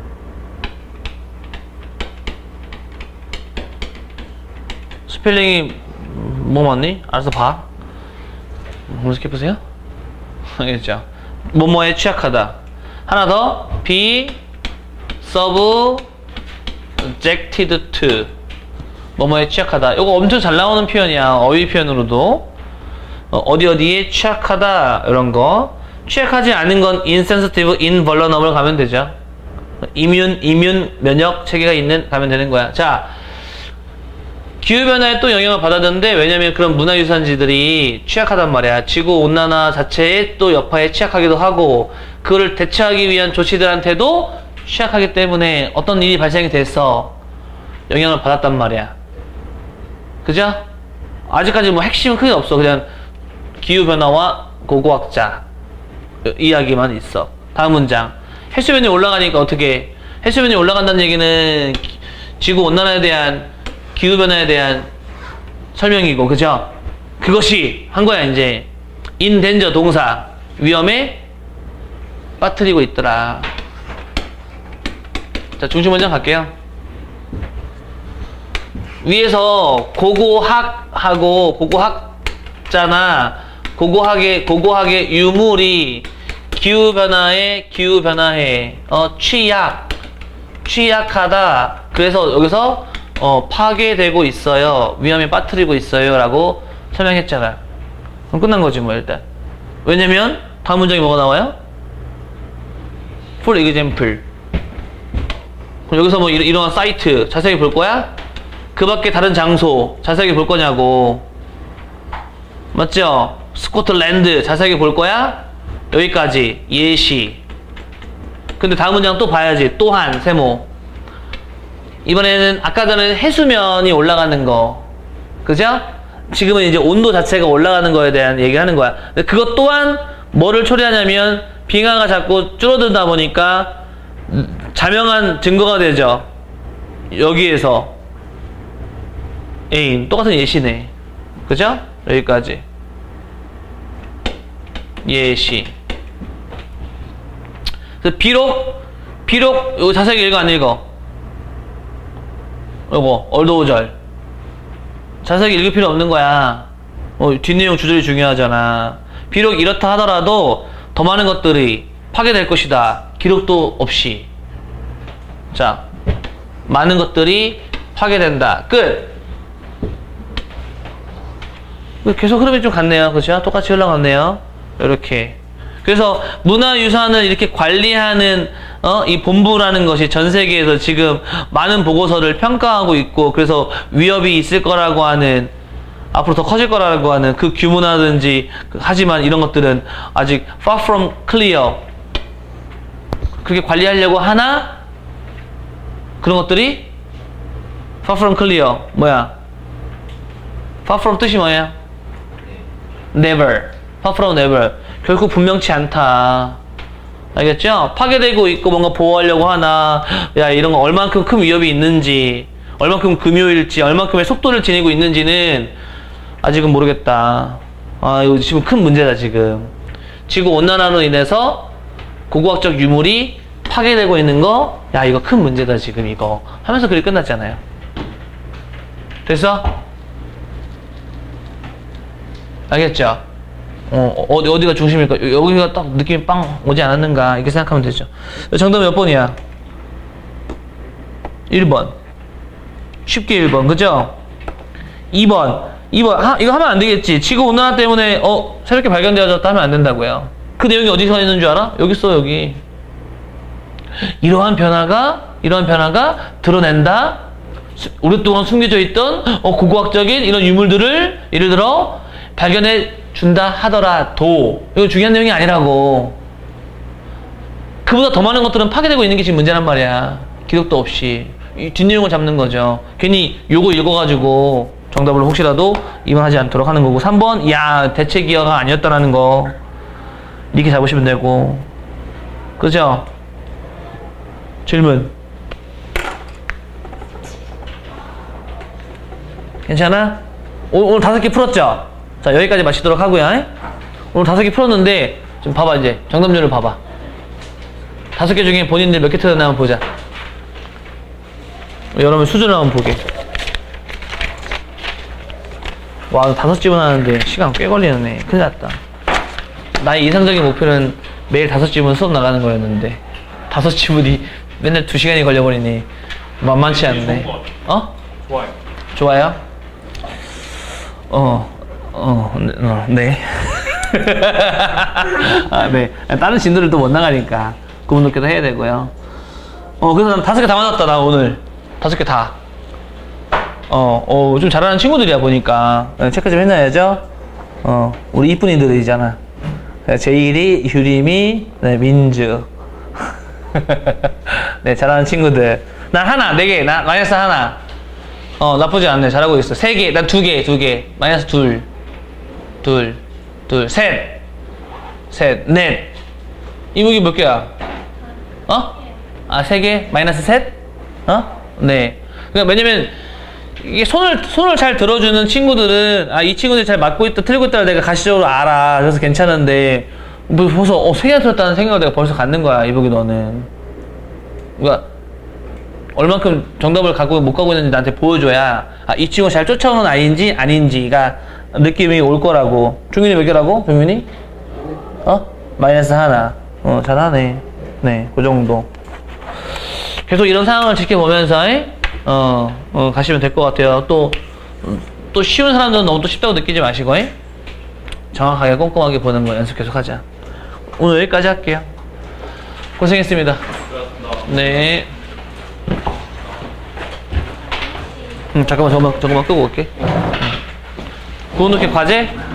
Speaker 1: 스펠링이 뭐 맞니? 알아서 봐. 검색해 보세요. 알겠죠? 뭐뭐에 취약하다. 하나 더. be subjected to. 뭐뭐에 취약하다. 이거 엄청 잘 나오는 표현이야. 어휘 표현으로도. 어디에 취약하다 이런 거. 취약하지 않은 건 insensitive, invulnerable 가면 되죠. 이뮨 면역 체계가 있는 가면 되는 거야. 자, 기후변화에 또 영향을 받았는데, 왜냐면 그런 문화유산지들이 취약하단 말이야. 지구온난화 자체에 또 여파에 취약하기도 하고, 그거를 대처하기 위한 조치들한테도 취약하기 때문에 어떤 일이 발생이 돼서 영향을 받았단 말이야. 그죠? 아직까지 뭐 핵심은 크게 없어. 그냥 기후변화와 고고학자 이야기만 있어. 다음 문장. 해수면이 올라가니까 어떻게? 해수면이 올라간다는 얘기는 지구온난화에 대한, 기후변화에 대한 설명이고, 그죠? 그것이 한 거야 이제. in danger 동사. 위험에 빠뜨리고 있더라. 자, 중심 문장 갈게요. 위에서 고고학하고 고고학자나 고고학의 유물이 기후변화에 취약하다. 그래서 여기서 파괴되고 있어요. 위험에 빠뜨리고 있어요. 라고 설명했잖아. 그럼 끝난 거지 뭐 일단. 왜냐면 다음 문장이 뭐가 나와요? For example. 그럼 여기서 뭐 이런 사이트 자세히 볼 거야? 그 밖에 다른 장소 자세하게 볼 거냐고. 맞죠? 스코틀랜드 자세하게 볼 거야? 여기까지. 예시. 근데 다음 문장 또 봐야지. 또한 세모. 이번에는 아까 전에 해수면이 올라가는 거. 그죠? 지금은 이제 온도 자체가 올라가는 거에 대한 얘기를 하는 거야. 근데 그것 또한 뭐를 초래하냐면 빙하가 자꾸 줄어들다 보니까 자명한 증거가 되죠. 여기에서 애인 똑같은 예시네. 그죠? 여기까지. 예시. 그래서 비록 이거 자세하게 읽어 안 읽어? 요거 얼도우절 자세하게 읽을 필요 없는 거야. 뒷내용 주절이 중요하잖아. 비록 이렇다 하더라도 더 많은 것들이 파괴될 것이다. 기록도 없이. 자, 많은 것들이 파괴된다. 끝. 계속 흐름이 좀 같네요. 그죠? 똑같이 흘러갔네요. 이렇게. 그래서 문화유산을 이렇게 관리하는 이 본부라는 것이 전 세계에서 지금 많은 보고서를 평가하고 있고, 그래서 위협이 있을 거라고 하는, 앞으로 더 커질 거라고 하는 그 규모라든지, 하지만 이런 것들은 아직 far from clear. 그렇게 관리하려고 하나 그런 것들이 far from clear 뭐야? far from 뜻이 뭐야? never. far from never. 결국 분명치 않다. 알겠죠? 파괴되고 있고 뭔가 보호하려고 하나 야 이런 거 얼만큼 큰 위협이 있는지 얼만큼 금요일지 얼만큼의 속도를 지니고 있는지는 아직은 모르겠다. 아 이거 지금 큰 문제다 지금. 지구온난화로 인해서 고고학적 유물이 파괴되고 있는 거 야 이거 큰 문제다 지금 이거 하면서 글이 끝났잖아요. 됐어? 알겠죠? 어디가 중심일까? 여기가 딱 느낌이 빵 오지 않았는가? 이렇게 생각하면 되죠. 정답 몇 번이야? 1번. 쉽게 1번. 그죠? 2번. 이거 하면 안 되겠지. 지구온난화 때문에, 새롭게 발견되어졌다 하면 안 된다고요. 그 내용이 어디서 있는 줄 알아? 여기 있어, 여기. 이러한 변화가 드러낸다? 오랫동안 숨겨져 있던, 고고학적인 이런 유물들을, 예를 들어, 발견해 준다 하더라도 이거 중요한 내용이 아니라고. 그보다 더 많은 것들은 파괴되고 있는 게 지금 문제란 말이야. 기록도 없이 이 뒷내용을 잡는 거죠. 괜히 요거 읽어가지고 정답을 혹시라도 이만하지 않도록 하는 거고. 3번 야 대체 기어가 아니었다라는 거 이렇게 잡으시면 되고. 그죠? 질문 괜찮아? 오늘 5개 풀었죠? 자 여기까지 마치도록 하고요. 오늘 5개 풀었는데 좀 봐봐. 이제 정답률을 봐봐. 5개 중에 본인들 몇 개 틀렸나 한번 보자. 여러분 수준을 한번 보게. 와 5집은 하는데 시간 꽤 걸리네. 큰일 났다. 나의 이상적인 목표는 매일 5집은 수업 나가는 거였는데 5집이 맨날 2시간이 걸려버리니 만만치 않네.
Speaker 2: 좋아요.
Speaker 1: 좋아요? 네. 아, 네. 다른 진도를 또 못 나가니까 구분 높게도 해야 되고요. 그래서 난 5개 다 맞았다, 나 오늘. 5개 다. 좀 잘하는 친구들이야, 보니까. 체크 좀 해놔야죠. 우리 이쁜이들이잖아. 제일이, 휴림이, 네, 민주. 네, 잘하는 친구들. 난 하나, 4개, 마이너스 하나. 나쁘지 않네. 잘하고 있어. 3개, 난 2개. 마이너스 둘, 셋, 넷. 이목이 몇 개야? 3개? 마이너스 셋? 네. 그러니까 왜냐면, 이게 손을 잘 들어주는 친구들은, 이 친구들이 잘 맞고 있다, 틀리고 있다를 내가 가시적으로 알아. 그래서 괜찮은데, 뭐 벌써, 3개나 틀렸다는 생각을 내가 벌써 갖는 거야, 이복이 너는. 그러니까, 얼만큼 정답을 못 가고 있는지 나한테 보여줘야, 이 친구가 잘 쫓아오는 아이인지 아닌지가 느낌이 올 거라고. 종윤이 몇 개라고? 종윤이? 마이너스 하나. 잘하네. 네, 그 정도. 계속 이런 상황을 지켜보면서, 가시면 될 것 같아요. 또 쉬운 사람들은 너무 또 쉽다고 느끼지 마시고, 정확하게 꼼꼼하게 보는 거 연습 계속 하자. 오늘 여기까지 할게요. 고생했습니다. 네. 잠깐만, 저거만 끄고 올게. 구운 이렇게 과제?